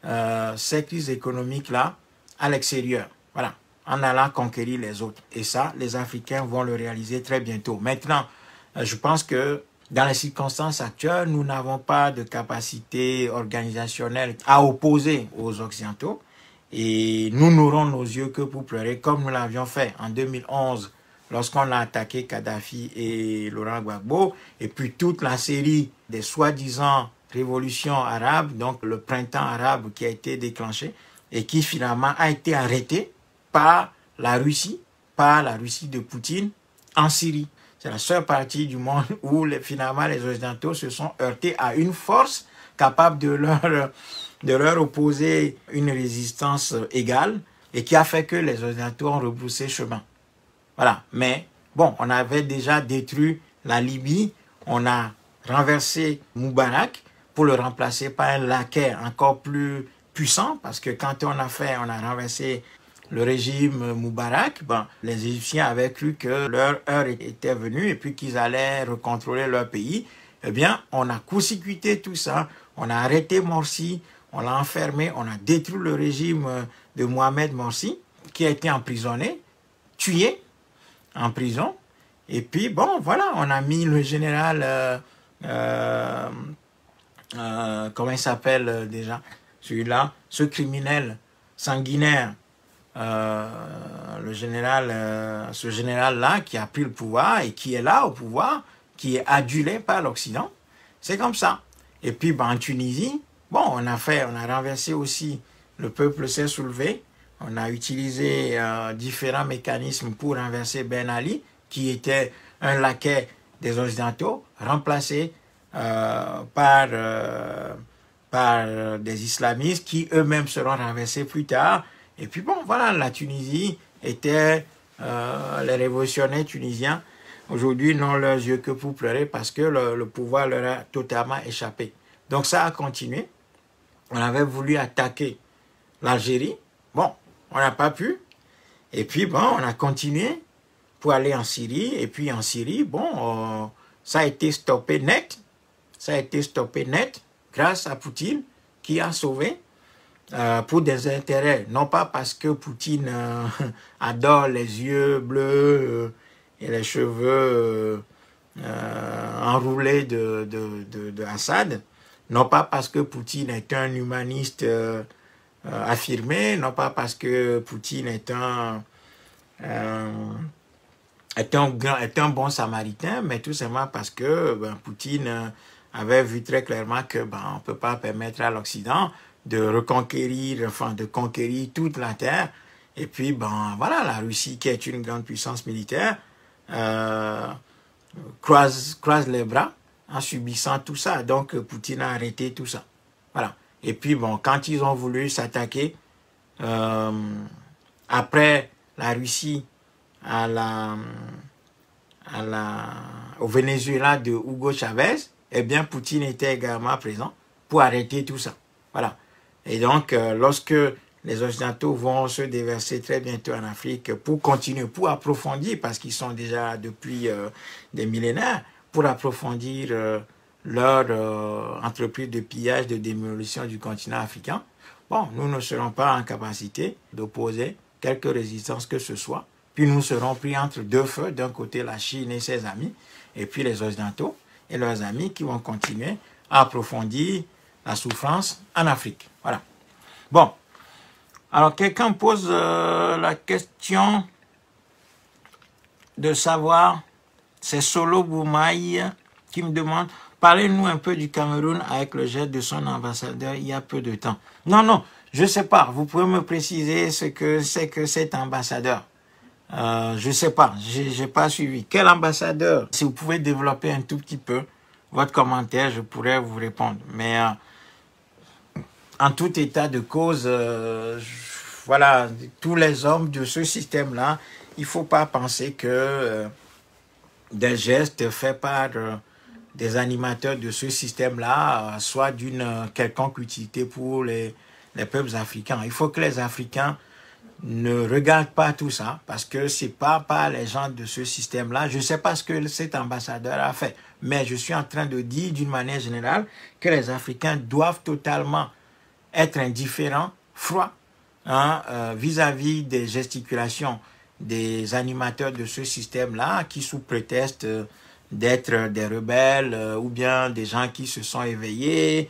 ces crises économiques-là à l'extérieur. Voilà, en allant conquérir les autres. Et ça, les Africains vont le réaliser très bientôt. Maintenant, je pense que dans les circonstances actuelles, nous n'avons pas de capacité organisationnelle à opposer aux Occidentaux. Et nous n'aurons nos yeux que pour pleurer, comme nous l'avions fait en 2011, lorsqu'on a attaqué Kadhafi et Laurent Gbagbo, et puis toute la série des soi-disant révolutions arabes, donc le printemps arabe qui a été déclenché, et qui finalement a été arrêté par la Russie de Poutine en Syrie. C'est la seule partie du monde où finalement les Occidentaux se sont heurtés à une force capable de leur opposer une résistance égale et qui a fait que les Occidentaux ont rebroussé chemin. Voilà. Mais bon, on avait déjà détruit la Libye, on a renversé Moubarak pour le remplacer par un laquais encore plus puissant, parce que quand on a renversé le régime Moubarak, bon, les Égyptiens avaient cru que leur heure était venue et puis qu'ils allaient recontrôler leur pays. Eh bien, on a court-circuité tout ça, on a arrêté Morsi, on l'a enfermé, on a détruit le régime de Mohamed Morsi, qui a été emprisonné, tué en prison. Et puis, bon, voilà, on a mis le général, comment il s'appelle déjà, celui-là, ce criminel sanguinaire, ce général-là qui a pris le pouvoir et qui est là au pouvoir, qui est adulé par l'Occident. C'est comme ça. Et puis, ben, en Tunisie, bon, on a renversé aussi, le peuple s'est soulevé, on a utilisé différents mécanismes pour renverser Ben Ali, qui était un laquais des Occidentaux, remplacé par des islamistes qui eux-mêmes seront renversés plus tard. Et puis bon, voilà, la Tunisie était, les révolutionnaires tunisiens, aujourd'hui n'ont leurs yeux que pour pleurer parce que le pouvoir leur a totalement échappé. Donc ça a continué. On avait voulu attaquer l'Algérie. Bon, on n'a pas pu. Et puis bon, on a continué pour aller en Syrie. Et puis en Syrie, bon, ça a été stoppé net. Ça a été stoppé net grâce à Poutine qui a sauvé pour des intérêts. Non pas parce que Poutine adore les yeux bleus et les cheveux enroulés de Assad. Non pas parce que Poutine est un humaniste affirmé. Non pas parce que Poutine est un bon samaritain, mais tout simplement parce que Poutine avait vu très clairement que on ne peut pas permettre à l'Occident de reconquérir, enfin de conquérir toute la terre. Et puis, voilà, la Russie, qui est une grande puissance militaire, croise les bras en subissant tout ça. Donc, Poutine a arrêté tout ça. Voilà. Et puis, quand ils ont voulu s'attaquer, après la Russie, au Venezuela de Hugo Chavez, eh bien, Poutine était également présent pour arrêter tout ça. Voilà. Et donc, lorsque les Occidentaux vont se déverser très bientôt en Afrique pour continuer, pour approfondir, parce qu'ils sont déjà depuis des millénaires, pour approfondir leur entreprise de pillage, de démolition du continent africain, bon, nous ne serons pas en capacité d'opposer quelque résistance que ce soit. Puis nous serons pris entre deux feux, d'un côté la Chine et ses amis, et puis les Occidentaux et leurs amis qui vont continuer à approfondir la souffrance en Afrique. Voilà. Bon. Alors, quelqu'un pose la question de savoir, c'est Solo Boumaï qui me demande, parlez-nous un peu du Cameroun avec le jet de son ambassadeur il y a peu de temps. Non, non, je ne sais pas. Vous pouvez me préciser ce que c'est que cet ambassadeur? Je ne sais pas, j'ai pas suivi. Quel ambassadeur? Si vous pouvez développer un tout petit peu votre commentaire, je pourrais vous répondre. Mais en tout état de cause, voilà, tous les hommes de ce système-là, il ne faut pas penser que des gestes faits par des animateurs de ce système-là soient d'une quelconque utilité pour les peuples africains. Il faut que les Africains ne regardent pas tout ça, parce que ce n'est pas par les gens de ce système-là. Je ne sais pas ce que cet ambassadeur a fait, mais je suis en train de dire d'une manière générale que les Africains doivent totalement être indifférents, froids, vis-à-vis des gesticulations des animateurs de ce système-là, qui sous prétexte d'être des rebelles ou bien des gens qui se sont éveillés,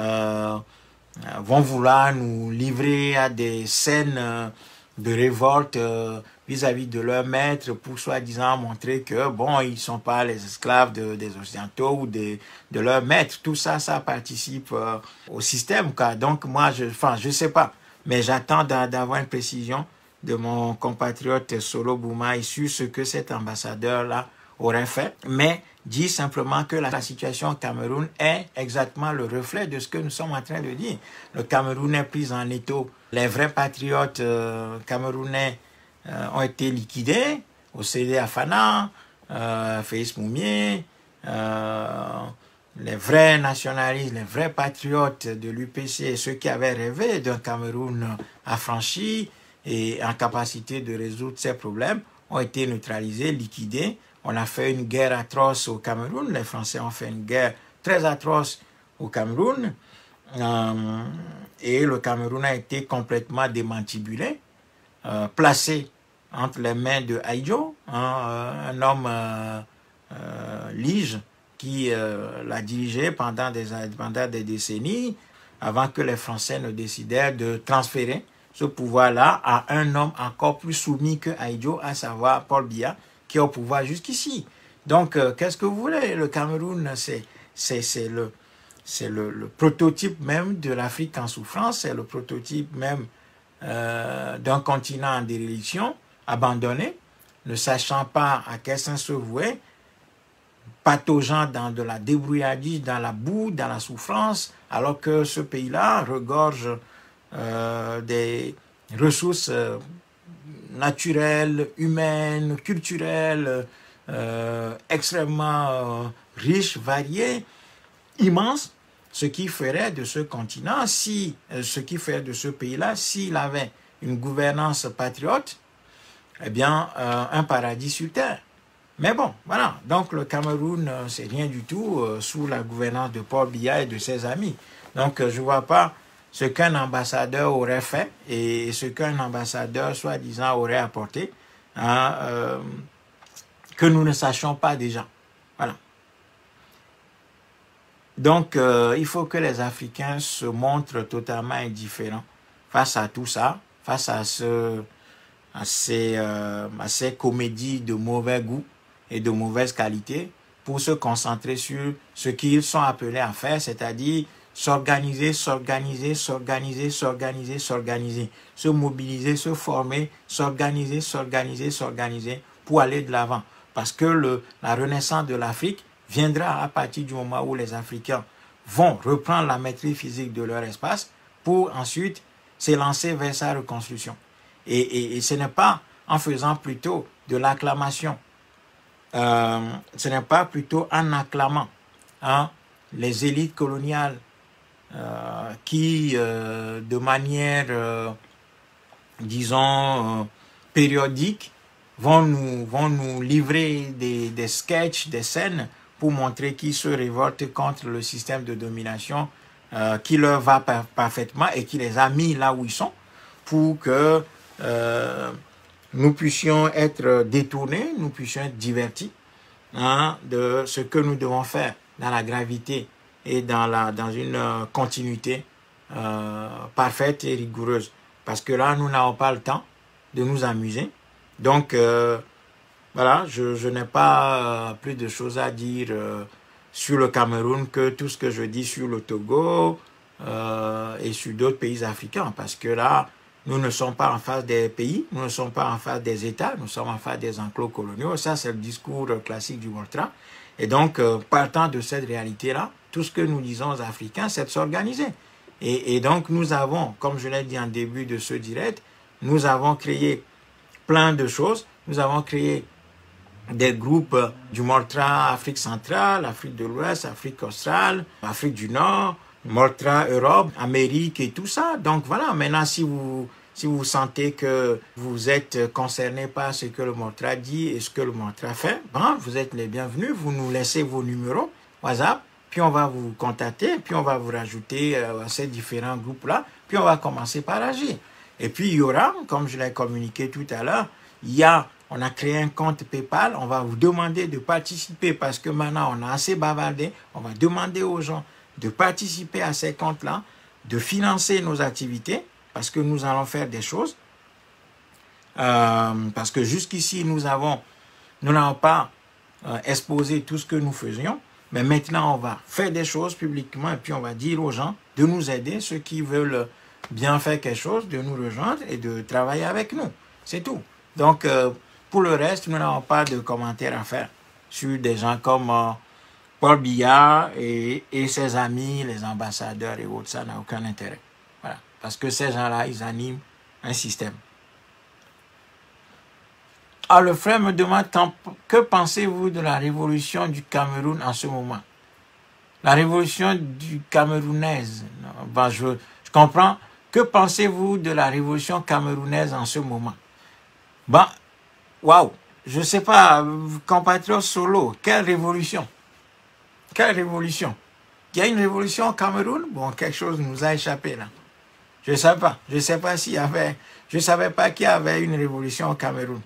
vont vouloir nous livrer à des scènes de révolte vis-à-vis de leurs maîtres pour soi-disant montrer que, bon, ils ne sont pas les esclaves des Occidentaux ou de leurs maîtres. Tout ça, ça participe au système, quoi. Donc, moi, je sais pas, mais j'attends d'avoir une précision de mon compatriote Solo Boumaï sur ce que cet ambassadeur-là aurait fait, mais dit simplement que la situation au Cameroun est exactement le reflet de ce que nous sommes en train de dire. Le Cameroun est pris en étau. Les vrais patriotes camerounais ont été liquidés au CDA Fana, Félix Moumié, les vrais nationalistes, les vrais patriotes de l'UPC, ceux qui avaient rêvé d'un Cameroun affranchi et en capacité de résoudre ses problèmes, ont été neutralisés, liquidés On a fait une guerre atroce au Cameroun. Les Français ont fait une guerre très atroce au Cameroun. Et le Cameroun a été complètement démantibulé, placé entre les mains de Aïdjo, un homme lige qui l'a dirigé pendant des décennies, avant que les Français ne décidèrent de transférer ce pouvoir-là à un homme encore plus soumis que Aïdjo, à savoir Paul Biya, qui est au pouvoir jusqu'ici. Donc, qu'est-ce que vous voulez? Le Cameroun, c'est le prototype même de l'Afrique en souffrance, c'est le prototype même d'un continent en déréliction, abandonné, ne sachant pas à quel sens se vouer, pataugeant dans de la débrouillardise, dans la boue, dans la souffrance, alors que ce pays-là regorge des ressources naturelles, humaines, culturelles, extrêmement riches, variées, immenses, ce qui ferait de ce continent, ce qui ferait de ce pays-là, s'il avait une gouvernance patriote, eh bien, un paradis sur terre. Mais bon, voilà. Donc, le Cameroun, c'est rien du tout sous la gouvernance de Paul Biya et de ses amis. Donc, je ne vois pas ce qu'un ambassadeur aurait fait et ce qu'un ambassadeur, soi-disant, aurait apporté, que nous ne sachions pas déjà. Voilà. Donc, il faut que les Africains se montrent totalement indifférents face à tout ça, face à ces comédies de mauvais goût et de mauvaise qualité, pour se concentrer sur ce qu'ils sont appelés à faire, c'est-à-dire s'organiser, s'organiser, s'organiser, s'organiser, s'organiser, se mobiliser, se former, s'organiser, s'organiser, s'organiser pour aller de l'avant. Parce que la renaissance de l'Afrique viendra à partir du moment où les Africains vont reprendre la maîtrise physique de leur espace pour ensuite s'élancer vers sa reconstruction. Et ce n'est pas en faisant plutôt de l'acclamation, ce n'est pas plutôt en acclamant les élites coloniales qui, de manière, disons, périodique, vont nous livrer des sketchs, des scènes pour montrer qu'ils se révoltent contre le système de domination qui leur va parfaitement et qui les a mis là où ils sont pour que nous puissions être détournés, nous puissions être divertis de ce que nous devons faire dans la gravité et dans une continuité parfaite et rigoureuse. Parce que là, nous n'avons pas le temps de nous amuser. Donc, voilà, je n'ai pas plus de choses à dire sur le Cameroun que tout ce que je dis sur le Togo et sur d'autres pays africains. Parce que là, nous ne sommes pas en face des pays, nous ne sommes pas en face des États, nous sommes en face des enclos coloniaux. Ça, c'est le discours classique du Volta. Et donc, partant de cette réalité-là, tout ce que nous disons aux Africains, c'est de s'organiser. Et donc, nous avons, comme je l'ai dit en début de ce direct, nous avons créé plein de choses. Nous avons créé des groupes du Volta Afrique centrale, Afrique de l'Ouest, Afrique australe, Afrique du Nord, Volta Europe, Amérique et tout ça. Donc voilà, maintenant si vous sentez que vous êtes concerné par ce que le Volta dit et ce que le Volta fait, bon, vous êtes les bienvenus, vous nous laissez vos numéros WhatsApp, puis on va vous contacter, puis on va vous rajouter à ces différents groupes-là, puis on va commencer par agir. Et puis il y aura, comme je l'ai communiqué tout à l'heure, on a créé un compte PayPal, on va vous demander de participer parce que maintenant on a assez bavardé, on va demander aux gens de participer à ces comptes-là, de financer nos activités, parce que nous allons faire des choses. Parce que jusqu'ici, nous n'avons pas exposé tout ce que nous faisions, mais maintenant, on va faire des choses publiquement et puis on va dire aux gens de nous aider, ceux qui veulent bien faire quelque chose, de nous rejoindre et de travailler avec nous. C'est tout. Donc, pour le reste, nous n'avons pas de commentaires à faire sur des gens comme Paul Biya et ses amis, les ambassadeurs et autres. Ça n'a aucun intérêt. Voilà. Parce que ces gens-là, ils animent un système. Alors, le frère me demande, que pensez-vous de la révolution du Cameroun en ce moment? La révolution du camerounaise. Ben, je comprends. Que pensez-vous de la révolution camerounaise en ce moment? Ben, waouh! je sais pas, compatriote Solo, quelle révolution? Quelle révolution? Il y a une révolution au Cameroun? Bon, quelque chose nous a échappé là. Je ne sais pas. Je ne sais pas s'il y avait... Je ne savais pas qu'il y avait une révolution au Cameroun.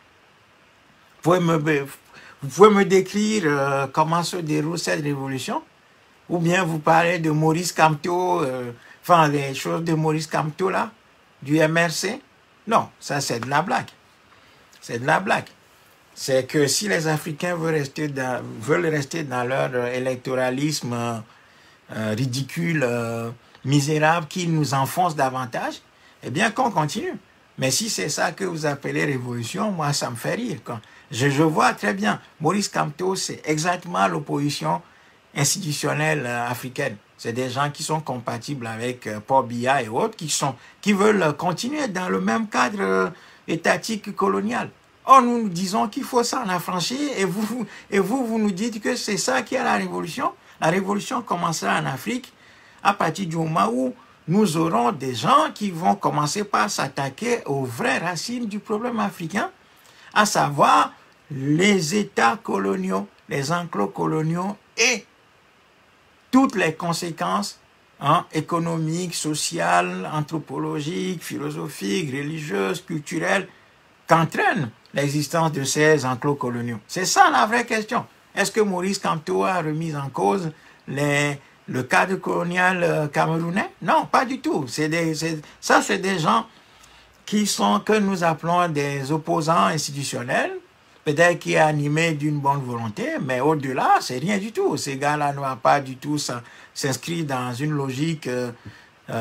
Vous pouvez me décrire comment se déroule cette révolution? Ou bien vous parlez de Maurice Kamto, enfin les choses de Maurice Kamto là, du MRC? Non, ça c'est de la blague. C'est de la blague. C'est que si les Africains veulent rester dans leur électoralisme ridicule, misérable, qui nous enfonce davantage, eh bien qu'on continue. Mais si c'est ça que vous appelez révolution, moi ça me fait rire. Je vois très bien, Maurice Kamto, c'est exactement l'opposition institutionnelle africaine. C'est des gens qui sont compatibles avec Paul Biya et autres, qui veulent continuer dans le même cadre étatique colonial. Or, nous disons qu'il faut s'en affranchir et vous nous dites que c'est ça qui est la révolution. La révolution commencera en Afrique à partir du moment où nous aurons des gens qui vont commencer par s'attaquer aux vraies racines du problème africain, à savoir les États coloniaux, les enclos coloniaux et toutes les conséquences économiques, sociales, anthropologiques, philosophiques, religieuses, culturelles qu'entraîne l'existence de ces enclos coloniaux. C'est ça la vraie question. Est-ce que Maurice Kamto a remis en cause le cadre colonial camerounais? Non, pas du tout. C'est des gens que nous appelons des opposants institutionnels, peut-être qui est animé d'une bonne volonté, mais au-delà, c'est rien du tout. Ces gars-là ne vont pas du tout s'inscrire dans une logique de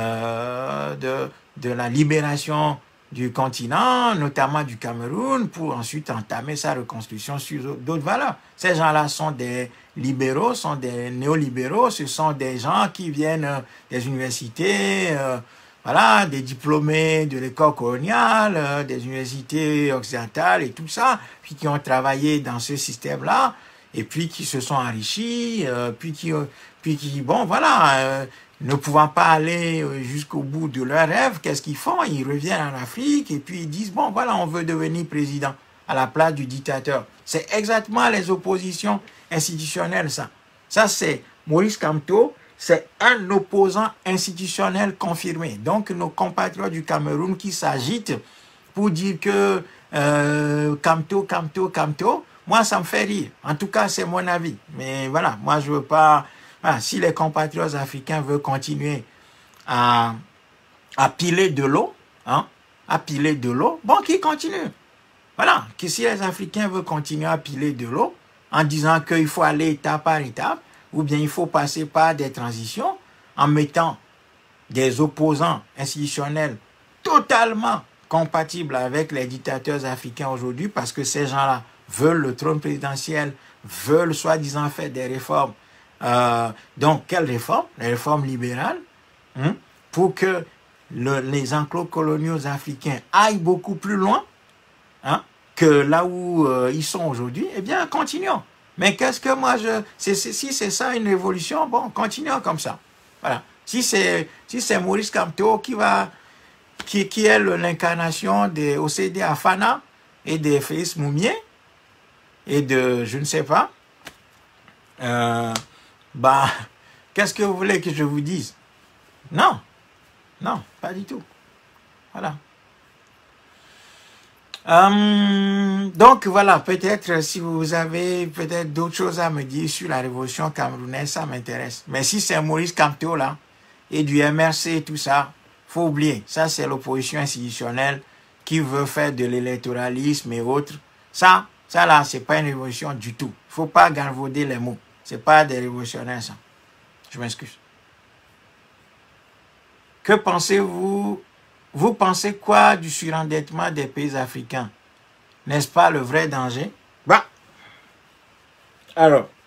la libération du continent, notamment du Cameroun, pour ensuite entamer sa reconstruction sur d'autres valeurs. Ces gens-là sont des libéraux, sont des néolibéraux, ce sont des gens qui viennent des universités, voilà, des diplômés de l'école coloniale, des universités occidentales et tout ça, puis qui ont travaillé dans ce système-là, et puis qui se sont enrichis, puis qui bon, voilà, ne pouvant pas aller jusqu'au bout de leur rêve, qu'est-ce qu'ils font? Ils reviennent en Afrique et puis ils disent, bon, voilà, on veut devenir président à la place du dictateur. C'est exactement les oppositions institutionnelles, ça. Ça, c'est Maurice Kamto, c'est un opposant institutionnel confirmé. Donc, nos compatriotes du Cameroun qui s'agitent pour dire que Kamto, moi, ça me fait rire. En tout cas, c'est mon avis. Mais voilà, moi, je veux pas... Voilà, si les compatriotes africains veulent continuer à piler de l'eau, bon, qu'ils continuent. Voilà, que si les Africains veulent continuer à piler de l'eau, en disant qu'il faut aller étape par étape, ou bien il faut passer par des transitions, en mettant des opposants institutionnels totalement compatibles avec les dictateurs africains aujourd'hui, parce que ces gens-là veulent le trône présidentiel, veulent soi-disant faire des réformes. Donc, quelles réformes? Les réformes libérales, pour que les enclos coloniaux africains aillent beaucoup plus loin que là où ils sont aujourd'hui. Eh bien, continuons. Mais qu'est-ce que moi, si c'est ça une révolution, bon, continuons comme ça. Voilà. Si c'est Maurice Kamto qui est l'incarnation des OCD Afana et des Félix Moumier et de, je ne sais pas, bah, qu'est-ce que vous voulez que je vous dise? Non, non, pas du tout. Voilà. Donc voilà, peut-être si vous avez peut-être d'autres choses à me dire sur la révolution camerounaise, ça m'intéresse. Mais si c'est Maurice Kamto là, et du MRC et tout ça, faut oublier. Ça, c'est l'opposition institutionnelle qui veut faire de l'électoralisme et autres. Ça là, c'est pas une révolution du tout. Faut pas galvauder les mots. C'est pas des révolutionnaires, ça. Je m'excuse. Que pensez-vous? Vous pensez quoi du surendettement des pays africains? N'est-ce pas le vrai danger? Bah, alors,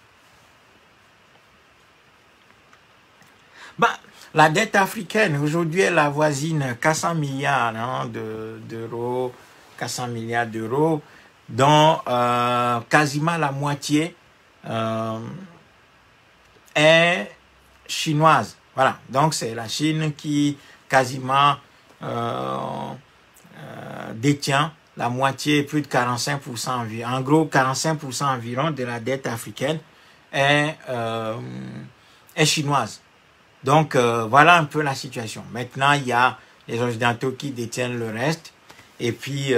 la dette africaine, aujourd'hui, elle avoisine 400 milliards d'euros, 400 milliards d'euros, dont quasiment la moitié est chinoise. Voilà, donc c'est la Chine qui quasiment détient la moitié, plus de 45% environ, en gros 45% environ de la dette africaine est chinoise. Donc voilà un peu la situation. Maintenant, il y a les Occidentaux qui détiennent le reste. Et puis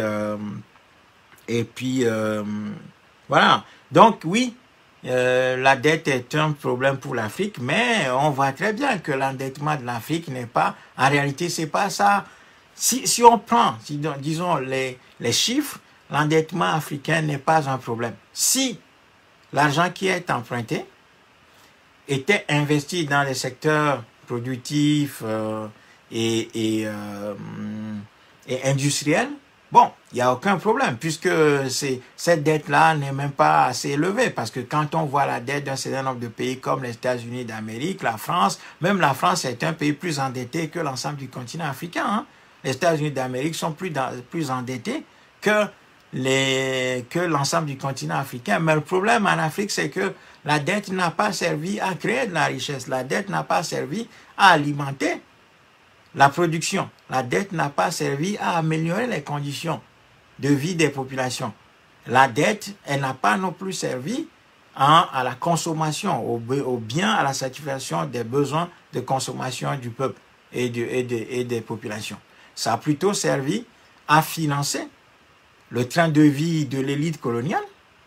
voilà. Donc oui, la dette est un problème pour l'Afrique, mais on voit très bien que l'endettement de l'Afrique n'est pas, en réalité, c'est pas ça. Si on prend, disons, les chiffres, l'endettement africain n'est pas un problème. Si l'argent qui est emprunté était investi dans les secteurs productifs et industriels, bon, il n'y a aucun problème, puisque cette dette-là n'est même pas assez élevée, parce que quand on voit la dette d'un certain nombre de pays comme les États-Unis d'Amérique, la France, même la France est un pays plus endetté que l'ensemble du continent africain. Hein. Les États-Unis d'Amérique sont plus endettés que l'ensemble du continent africain. Mais le problème en Afrique, c'est que la dette n'a pas servi à créer de la richesse. La dette n'a pas servi à alimenter la production. La dette n'a pas servi à améliorer les conditions de vie des populations. La dette, elle n'a pas non plus servi à la consommation, au bien, à la satisfaction des besoins de consommation du peuple et des populations. Ça a plutôt servi à financer le train de vie de l'élite coloniale,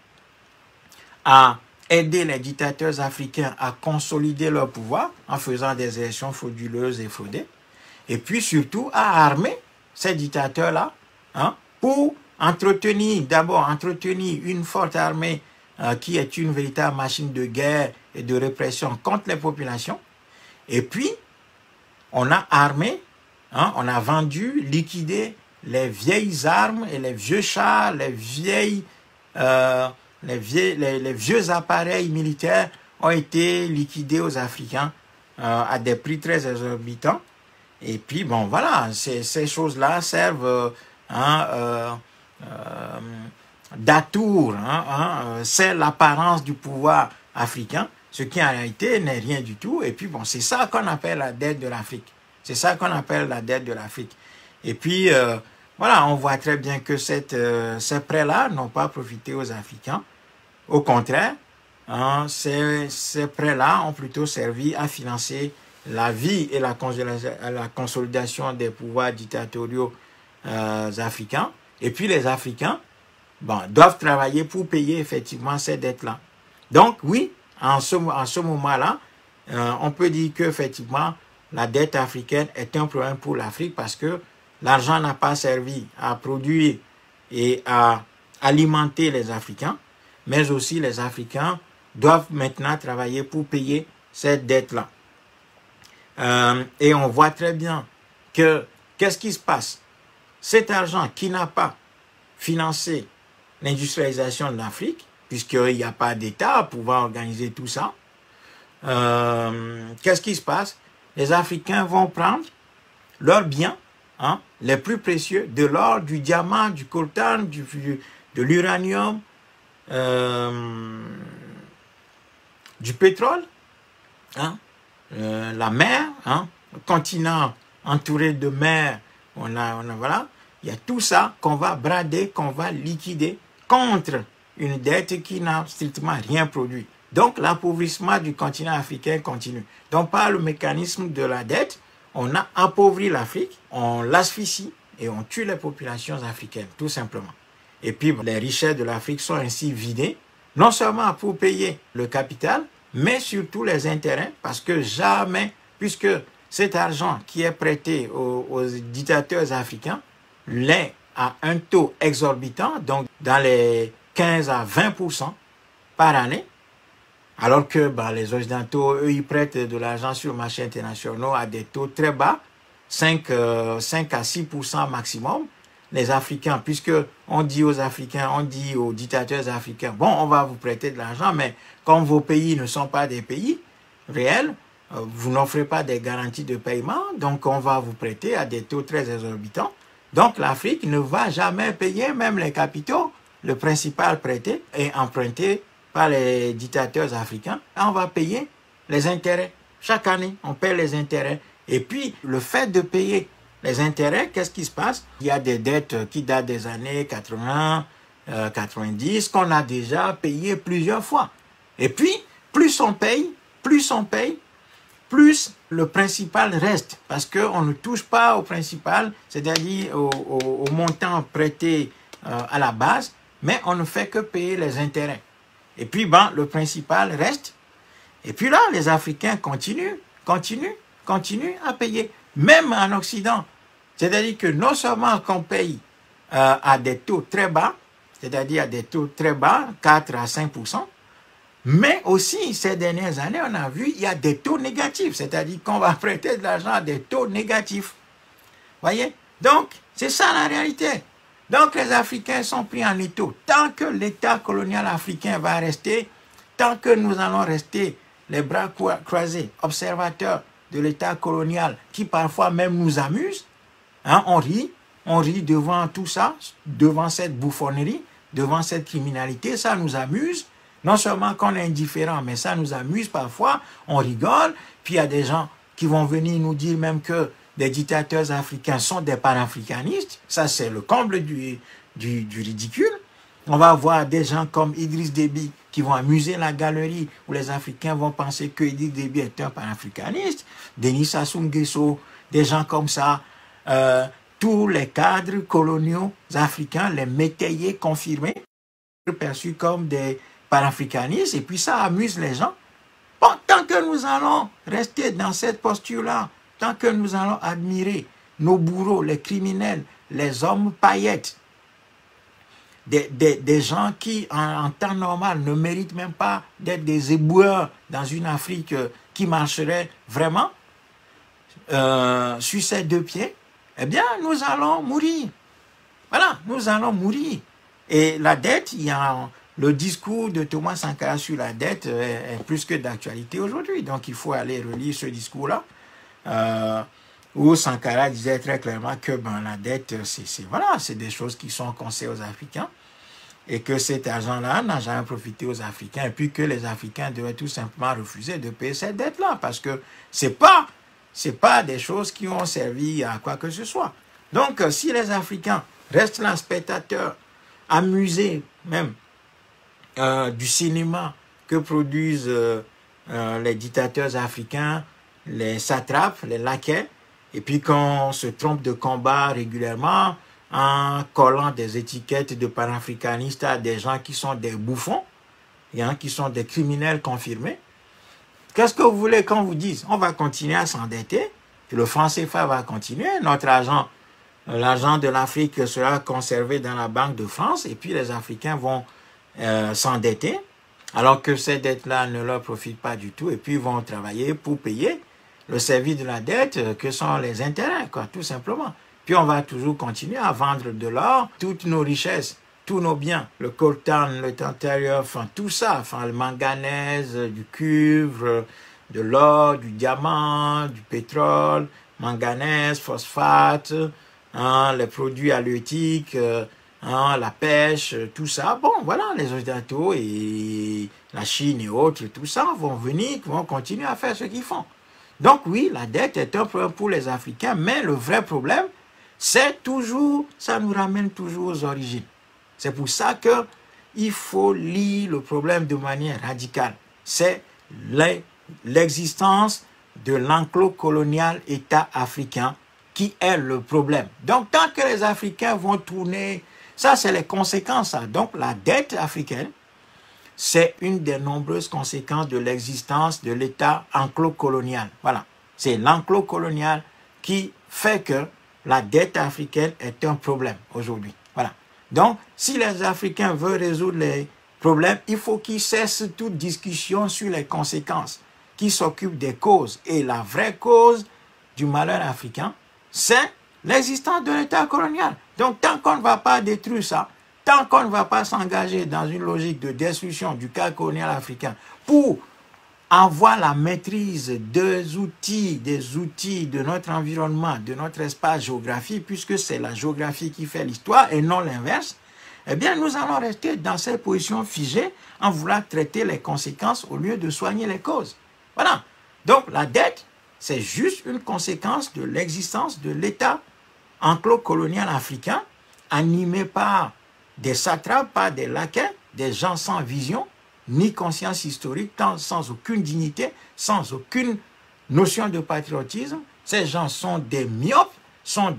à aider les dictateurs africains à consolider leur pouvoir en faisant des élections frauduleuses et fraudées, et puis surtout à armer ces dictateurs-là pour d'abord entretenir une forte armée qui est une véritable machine de guerre et de répression contre les populations. Et puis, on a armé, on a vendu, liquidé les vieilles armes et les vieux chars, les vieux appareils militaires ont été liquidés aux Africains à des prix très exorbitants. Et puis, bon, voilà, ces choses-là servent d'atour, c'est l'apparence du pouvoir africain, ce qui en réalité n'est rien du tout. Et puis, bon, c'est ça qu'on appelle la dette de l'Afrique. C'est ça qu'on appelle la dette de l'Afrique. Et puis, voilà, on voit très bien que ces prêts-là n'ont pas profité aux Africains. Au contraire, ces prêts-là ont plutôt servi à financer la vie et la consolidation des pouvoirs dictatoriaux africains. Et puis les Africains doivent travailler pour payer effectivement ces dettes-là. Donc oui, en ce moment-là, on peut dire qu'effectivement, la dette africaine est un problème pour l'Afrique parce que l'argent n'a pas servi à produire et à alimenter les Africains, mais aussi les Africains doivent maintenant travailler pour payer cette dette-là. Et on voit très bien que qu'est-ce qui se passe? Cet argent qui n'a pas financé l'industrialisation de l'Afrique, puisqu'il n'y a pas d'État à pouvoir organiser tout ça, qu'est-ce qui se passe? Les Africains vont prendre leurs biens, les plus précieux, de l'or, du diamant, du coltan, de l'uranium, du pétrole, la mer, le continent entouré de mer, voilà, il y a tout ça qu'on va brader, qu'on va liquider contre une dette qui n'a strictement rien produit. Donc l'appauvrissement du continent africain continue. Donc par le mécanisme de la dette, on a appauvri l'Afrique, on l'asphyxie et on tue les populations africaines, tout simplement. Et puis les richesses de l'Afrique sont ainsi vidées, non seulement pour payer le capital, mais surtout les intérêts, parce que jamais, puisque cet argent qui est prêté aux dictateurs africains l'est à un taux exorbitant, donc dans les 15 à 20% par année, alors que les Occidentaux, eux, ils prêtent de l'argent sur le marché international à des taux très bas, 5 à 6% maximum. Les Africains, puisque on dit aux Africains, on dit aux dictateurs africains, bon, on va vous prêter de l'argent, mais comme vos pays ne sont pas des pays réels, vous n'offrez pas des garanties de paiement, donc on va vous prêter à des taux très exorbitants. Donc l'Afrique ne va jamais payer même les capitaux, le principal prêté et emprunté par les dictateurs africains. On va payer les intérêts. Chaque année, on paie les intérêts. Et puis, le fait de payer les intérêts, qu'est-ce qui se passe? Il y a des dettes qui datent des années 80, 90, qu'on a déjà payées plusieurs fois. Et puis, plus on paye, plus le principal reste, parce qu'on ne touche pas au principal, c'est-à-dire au montant prêté à la base, mais on ne fait que payer les intérêts. Et puis, ben, le principal reste. Et puis là, les Africains continuent à payer, même en Occident. C'est-à-dire que non seulement qu'on paye à des taux très bas, c'est-à-dire à des taux très bas, 4 à 5%, mais aussi, ces dernières années, on a vu, il y a des taux négatifs, c'est-à-dire qu'on va prêter de l'argent à des taux négatifs. Voyez? Donc, c'est ça la réalité. Donc, les Africains sont pris en étau. Tant que l'État colonial africain va rester, tant que nous allons rester les bras croisés, observateurs de l'État colonial, qui parfois même nous amuse, hein, on rit devant tout ça, devant cette bouffonnerie, devant cette criminalité, ça nous amuse. Non seulement qu'on est indifférent, mais ça nous amuse parfois, on rigole, puis il y a des gens qui vont venir nous dire même que des dictateurs africains sont des panafricanistes, ça c'est le comble du ridicule. On va voir des gens comme Idriss Déby qui vont amuser la galerie où les Africains vont penser que Idriss Déby est un panafricaniste, Denis Sassou Nguesso, des gens comme ça, tous les cadres coloniaux africains, les métayers confirmés, perçus comme des panafricanistes, et puis ça amuse les gens. Bon, tant que nous allons rester dans cette posture-là, tant que nous allons admirer nos bourreaux, les criminels, les hommes paillettes, des gens qui, en temps normal, ne méritent même pas d'être des éboueurs dans une Afrique qui marcherait vraiment sur ses deux pieds, eh bien, nous allons mourir. Voilà, nous allons mourir. Et la dette, il y a le discours de Thomas Sankara sur la dette est plus que d'actualité aujourd'hui. Donc, il faut aller relire ce discours-là, où Sankara disait très clairement que ben, la dette, c'est des choses qui sont conseillées aux Africains et que cet argent-là n'a jamais profité aux Africains et puis que les Africains devaient tout simplement refuser de payer cette dette-là parce que c'est pas des choses qui ont servi à quoi que ce soit. Donc, si les Africains restent là, spectateurs, amusés même, du cinéma que produisent les dictateurs africains, les satrapes, les laquais, et puis qu'on se trompe de combat régulièrement en collant des étiquettes de panafricanistes à des gens qui sont des bouffons, qui sont des criminels confirmés. Qu'est-ce que vous voulez qu'on vous dise? On va continuer à s'endetter, puis le franc CFA va continuer, notre argent, l'argent de l'Afrique sera conservé dans la Banque de France, et puis les Africains vont s'endetter, alors que ces dettes-là ne leur profitent pas du tout, et puis ils vont travailler pour payer le service de la dette, que sont les intérêts, quoi, tout simplement. Puis on va toujours continuer à vendre de l'or, toutes nos richesses, tous nos biens, le coltan, le tantalium, enfin tout ça, enfin le manganèse, du cuivre, de l'or, du diamant, du pétrole, manganèse, phosphate, hein, les produits halieutiques, hein, la pêche, tout ça. Bon, voilà, les Occidentaux et la Chine et autres, tout ça vont venir, vont continuer à faire ce qu'ils font. Donc oui, la dette est un problème pour les Africains, mais le vrai problème, c'est toujours, ça nous ramène toujours aux origines. C'est pour ça qu'il faut lire le problème de manière radicale. C'est l'existence de l'enclos colonial État africain qui est le problème. Donc tant que les Africains vont tourner, ça c'est les conséquences. Ça. Donc la dette africaine, c'est une des nombreuses conséquences de l'existence de l'État enclos-colonial. Voilà. C'est l'enclos colonial qui fait que la dette africaine est un problème aujourd'hui. Voilà. Donc, si les Africains veulent résoudre les problèmes, il faut qu'ils cessent toute discussion sur les conséquences, qu'ils s'occupent des causes. Et la vraie cause du malheur africain, c'est l'existence de l'État colonial. Donc, tant qu'on ne va pas détruire ça, tant qu'on ne va pas s'engager dans une logique de destruction du cadre colonial africain pour avoir la maîtrise des outils de notre environnement, de notre espace géographique, puisque c'est la géographie qui fait l'histoire et non l'inverse, eh bien nous allons rester dans cette position figée en voulant traiter les conséquences au lieu de soigner les causes. Voilà. Donc la dette, c'est juste une conséquence de l'existence de l'État enclos colonial africain, animé par des satrapes, par des laquais, des gens sans vision, ni conscience historique, sans aucune dignité, sans aucune notion de patriotisme. Ces gens sont des myopes, sont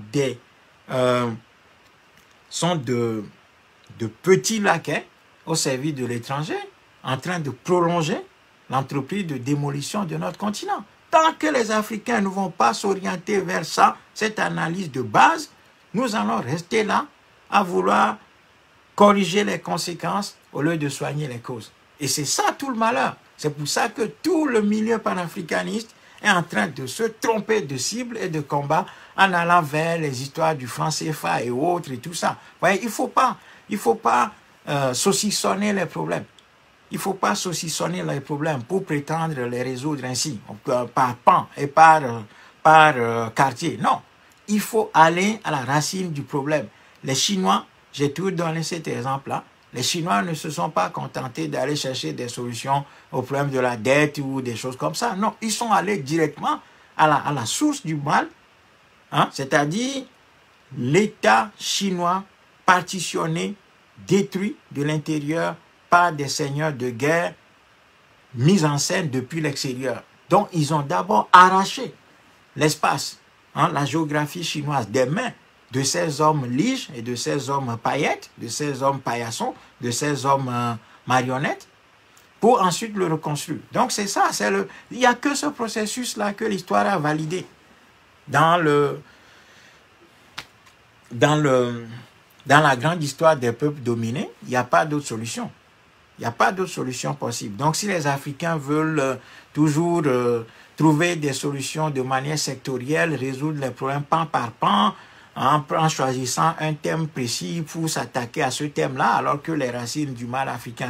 de petits laquais au service de l'étranger, en train de prolonger l'entreprise de démolition de notre continent. Tant que les Africains ne vont pas s'orienter vers ça, cette analyse de base, nous allons rester là à vouloir corriger les conséquences au lieu de soigner les causes. Et c'est ça tout le malheur. C'est pour ça que tout le milieu panafricaniste est en train de se tromper de cible et de combat en allant vers les histoires du franc CFA et autres et tout ça. Vous voyez, il ne faut pas saucissonner les problèmes. Il ne faut pas saucissonner les problèmes pour prétendre les résoudre ainsi, par pan et par quartier. Non, il faut aller à la racine du problème. Les Chinois, j'ai toujours donné cet exemple-là, les Chinois ne se sont pas contentés d'aller chercher des solutions au problème de la dette ou des choses comme ça. Non, ils sont allés directement à la source du mal, hein, c'est-à-dire l'État chinois partitionné, détruit de l'intérieur par des seigneurs de guerre mis en scène depuis l'extérieur. Donc, ils ont d'abord arraché l'espace, hein, la géographie chinoise des mains de ces hommes liges et de ces hommes paillettes, de ces hommes paillassons, de ces hommes marionnettes, pour ensuite le reconstruire. Donc, c'est ça. Il n'y a que ce processus-là que l'histoire a validé dans la grande histoire des peuples dominés. Il n'y a pas d'autre solution. Il n'y a pas d'autre solution possible. Donc, si les Africains veulent toujours trouver des solutions de manière sectorielle, résoudre les problèmes pan par pan, en choisissant un thème précis pour s'attaquer à ce thème-là, alors que les racines du mal africain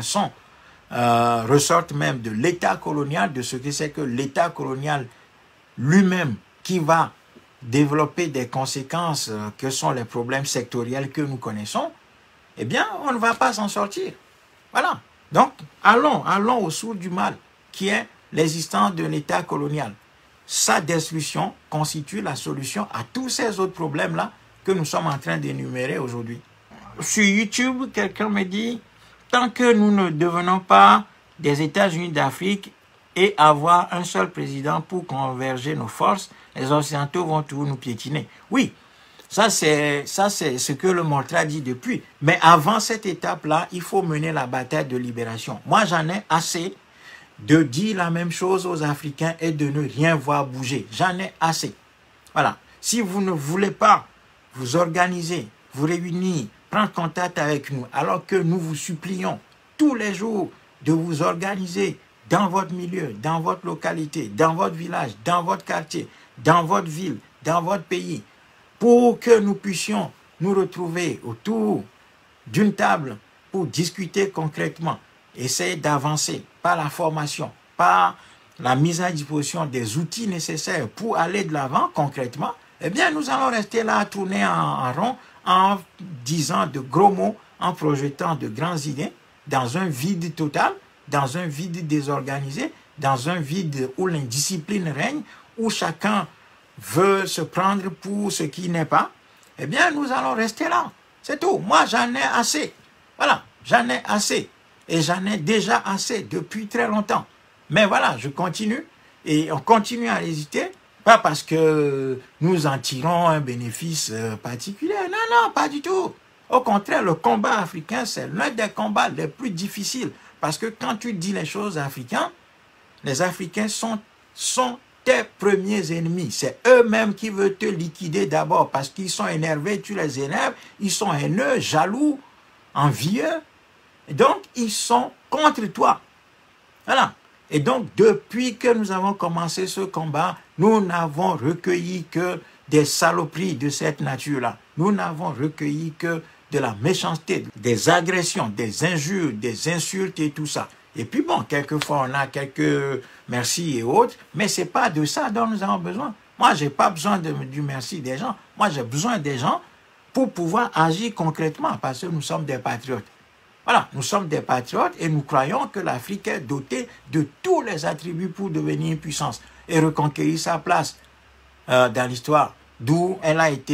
ressortent même de l'État colonial, de ce que c'est que l'État colonial lui-même qui va développer des conséquences que sont les problèmes sectoriels que nous connaissons, eh bien, on ne va pas s'en sortir. Voilà. Donc, allons au source du mal, qui est l'existence de l'État colonial. Sa destruction constitue la solution à tous ces autres problèmes-là que nous sommes en train d'énumérer aujourd'hui. Sur YouTube, quelqu'un me dit, tant que nous ne devenons pas des États-Unis d'Afrique et avoir un seul président pour converger nos forces, les Occidentaux vont toujours nous piétiner. Oui, ça c'est ce que le Montre a dit depuis. Mais avant cette étape-là, il faut mener la bataille de libération. Moi, j'en ai assez de dire la même chose aux Africains et de ne rien voir bouger. J'en ai assez. Voilà. Si vous ne voulez pas vous organiser, vous réunir, prendre contact avec nous, alors que nous vous supplions tous les jours de vous organiser dans votre milieu, dans votre localité, dans votre village, dans votre quartier, dans votre ville, dans votre pays, pour que nous puissions nous retrouver autour d'une table pour discuter concrètement, essayer d'avancer par la formation, par la mise à disposition des outils nécessaires pour aller de l'avant concrètement, eh bien nous allons rester là à tourner en rond en disant de gros mots, en projetant de grandes idées dans un vide total, dans un vide désorganisé, dans un vide où l'indiscipline règne, où chacun veut se prendre pour ce qui n'est pas. Eh bien nous allons rester là. C'est tout. Moi j'en ai assez. Voilà, j'en ai assez. Et j'en ai déjà assez depuis très longtemps. Mais voilà, je continue et on continue à résister, pas parce que nous en tirons un bénéfice particulier. Non, non, pas du tout. Au contraire, le combat africain, c'est l'un des combats les plus difficiles. Parce que quand tu dis les choses africains, les Africains sont tes premiers ennemis. C'est eux-mêmes qui veulent te liquider d'abord parce qu'ils sont énervés, tu les énerves, ils sont haineux, jaloux, envieux. Et donc, ils sont contre toi. Voilà. Et donc, depuis que nous avons commencé ce combat, nous n'avons recueilli que des saloperies de cette nature-là. Nous n'avons recueilli que de la méchanceté, des agressions, des injures, des insultes et tout ça. Et puis bon, quelquefois, on a quelques merci et autres, mais ce n'est pas de ça dont nous avons besoin. Moi, je n'ai pas besoin du merci des gens. Moi, j'ai besoin des gens pour pouvoir agir concrètement, parce que nous sommes des patriotes. Voilà, nous sommes des patriotes et nous croyons que l'Afrique est dotée de tous les attributs pour devenir une puissance et reconquérir sa place dans l'histoire, d'où elle a été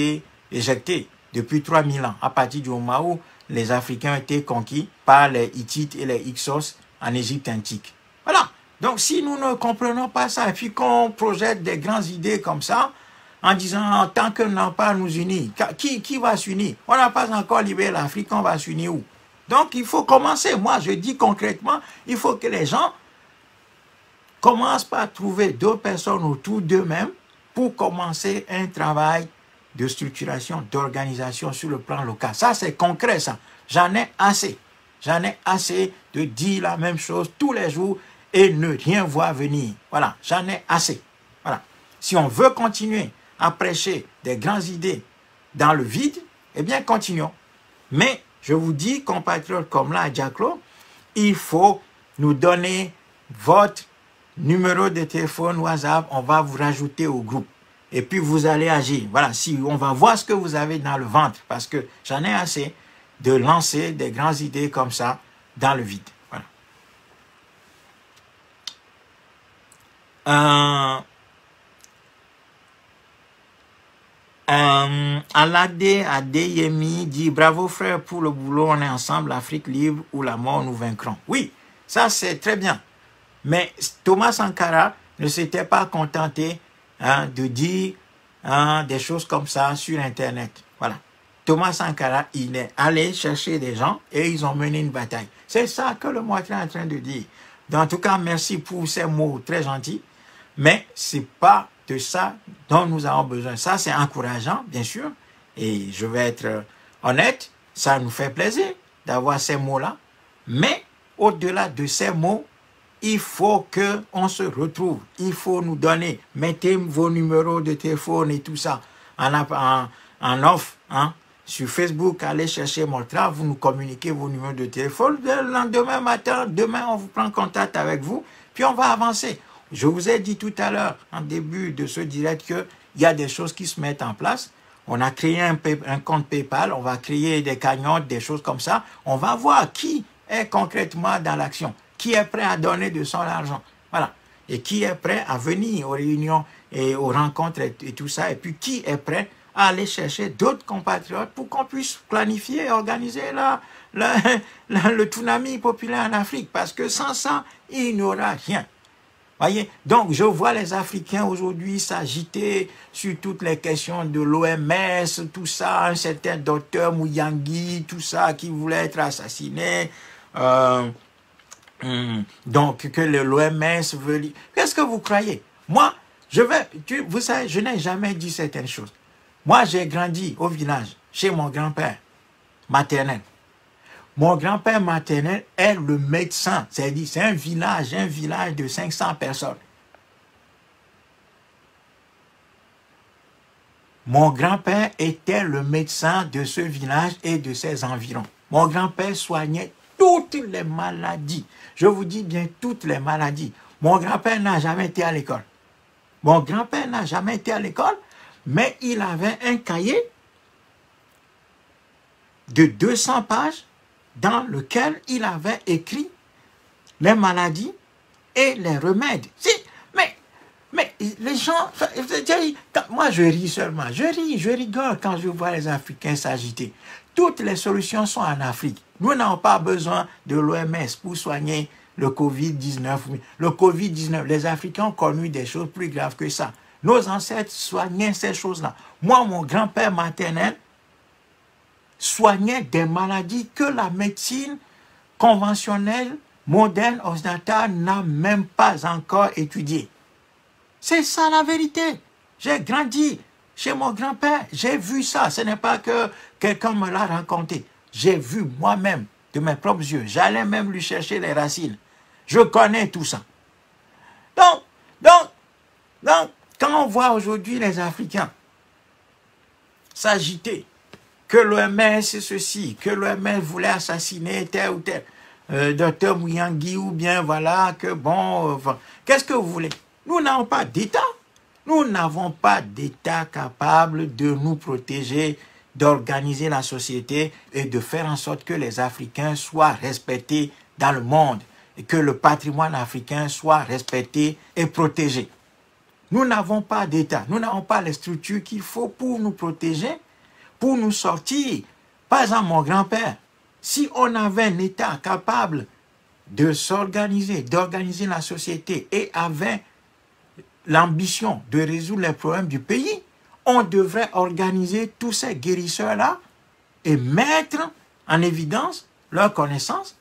éjectés depuis 3000 ans, à partir du moment où les Africains ont été conquis par les Hittites et les Hyksos en Égypte antique. Voilà. Donc, si nous ne comprenons pas ça, et puis qu'on projette des grandes idées comme ça, en disant, tant que nous n'avons pas à nous unir, qui va s'unir? On n'a pas encore libéré l'Afrique, on va s'unir où? Donc, il faut commencer. Moi, je dis concrètement, il faut que les gens commencent par trouver deux personnes autour d'eux-mêmes pour commencer un travail de structuration, d'organisation sur le plan local. Ça, c'est concret, ça. J'en ai assez. J'en ai assez de dire la même chose tous les jours et ne rien voir venir. Voilà, j'en ai assez. Voilà. Si on veut continuer à prêcher des grandes idées dans le vide, eh bien, continuons. Mais, je vous dis, compatriotes comme là, Diaclo, il faut nous donner votre numéro de téléphone WhatsApp, on va vous rajouter au groupe. Et puis, vous allez agir. Voilà, si on va voir ce que vous avez dans le ventre, parce que j'en ai assez de lancer des grandes idées comme ça dans le vide. Voilà. Alade Adeyemi dit « Bravo frère pour le boulot, on est ensemble, Afrique libre ou la mort nous vaincrons. » Oui, ça c'est très bien. Mais Thomas Sankara ne s'était pas contenté de dire des choses comme ça sur Internet. Voilà. Thomas Sankara, il est allé chercher des gens et ils ont mené une bataille. C'est ça que le moitié est en train de dire. Donc, en tout cas, merci pour ces mots très gentils. Mais ce n'est pas de ça dont nous avons besoin. Ça, c'est encourageant, bien sûr. Et je vais être honnête, ça nous fait plaisir d'avoir ces mots-là. Mais au-delà de ces mots, il faut qu'on se retrouve. Il faut nous donner. Mettez vos numéros de téléphone et tout ça en offre. Hein? Sur Facebook, allez chercher Moltra, vous nous communiquez vos numéros de téléphone. Le lendemain matin, demain, on vous prend contact avec vous, puis on va avancer. Je vous ai dit tout à l'heure, en début de ce direct, qu'il y a des choses qui se mettent en place. On a créé un compte PayPal, on va créer des cagnottes, des choses comme ça. On va voir qui est concrètement dans l'action, qui est prêt à donner de son argent. Voilà. Et qui est prêt à venir aux réunions et aux rencontres et tout ça. Et puis qui est prêt à aller chercher d'autres compatriotes pour qu'on puisse planifier et organiser le tsunami populaire en Afrique. Parce que sans ça, il n'y aura rien. Voyez? Donc, je vois les Africains aujourd'hui s'agiter sur toutes les questions de l'OMS, tout ça, un certain docteur Mouyangi, tout ça, qui voulait être assassiné. Donc, que l'OMS veut... Qu'est-ce que vous croyez? Moi, vous savez, je n'ai jamais dit certaines choses. Moi, j'ai grandi au village, chez mon grand-père maternel. Mon grand-père maternel est le médecin. C'est-à-dire, c'est un village de 500 personnes. Mon grand-père était le médecin de ce village et de ses environs. Mon grand-père soignait toutes les maladies. Je vous dis bien toutes les maladies. Mon grand-père n'a jamais été à l'école. Mon grand-père n'a jamais été à l'école, mais il avait un cahier de 200 pages dans lequel il avait écrit les maladies et les remèdes. Si, mais les gens, moi je ris seulement, je rigole quand je vois les Africains s'agiter. Toutes les solutions sont en Afrique. Nous n'avons pas besoin de l'OMS pour soigner le Covid-19. Le Covid-19, les Africains ont connu des choses plus graves que ça. Nos ancêtres soignaient ces choses-là. Moi, mon grand-père maternel soignait des maladies que la médecine conventionnelle, moderne, occidentale n'a même pas encore étudiées. C'est ça la vérité. J'ai grandi chez mon grand-père, j'ai vu ça. Ce n'est pas que quelqu'un me l'a raconté. J'ai vu moi-même de mes propres yeux. J'allais même lui chercher les racines. Je connais tout ça. Donc, quand on voit aujourd'hui les Africains s'agiter, que l'OMS c'est ceci, que l'OMS voulait assassiner tel ou tel, docteur Mouyangi, ou bien voilà, que bon, qu'est-ce que vous voulez? Nous n'avons pas d'État. Nous n'avons pas d'État capable de nous protéger, d'organiser la société et de faire en sorte que les Africains soient respectés dans le monde et que le patrimoine africain soit respecté et protégé. Nous n'avons pas d'État. Nous n'avons pas les structures qu'il faut pour nous protéger, pour nous sortir. Par exemple, mon grand-père, si on avait un État capable de s'organiser, d'organiser la société et avait l'ambition de résoudre les problèmes du pays, on devrait organiser tous ces guérisseurs-là et mettre en évidence leurs connaissances.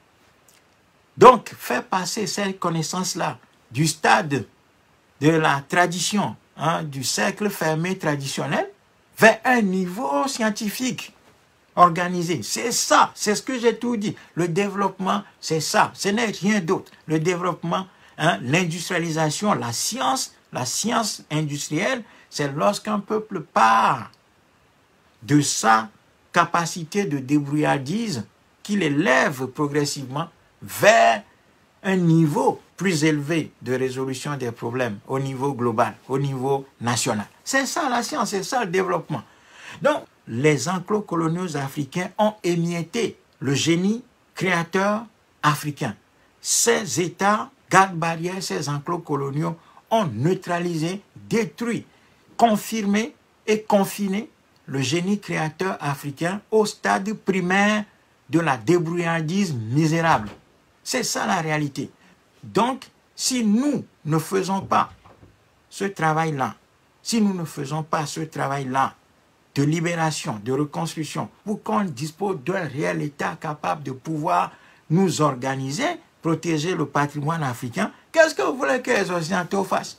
Donc, faire passer ces connaissances-là du stade de la tradition, du cercle fermé traditionnel, vers un niveau scientifique organisé. C'est ça, c'est ce que j'ai tout dit. Le développement, c'est ça, ce n'est rien d'autre. Le développement, l'industrialisation, la science industrielle, c'est lorsqu'un peuple part de sa capacité de débrouillardise qu'il élève progressivement vers un niveau plus élevé de résolution des problèmes au niveau global, au niveau national. C'est ça la science, c'est ça le développement. Donc, les enclos-coloniaux africains ont émietté le génie créateur africain. Ces États, gardes-barrières, ces enclos-coloniaux ont neutralisé, détruit, confirmé et confiné le génie créateur africain au stade primaire de la débrouillardise misérable. C'est ça la réalité. Donc, si nous ne faisons pas ce travail-là, si nous ne faisons pas ce travail-là de libération, de reconstruction, pour qu'on dispose d'un réel État capable de pouvoir nous organiser, protéger le patrimoine africain, qu'est-ce que vous voulez que les Occidentaux fassent?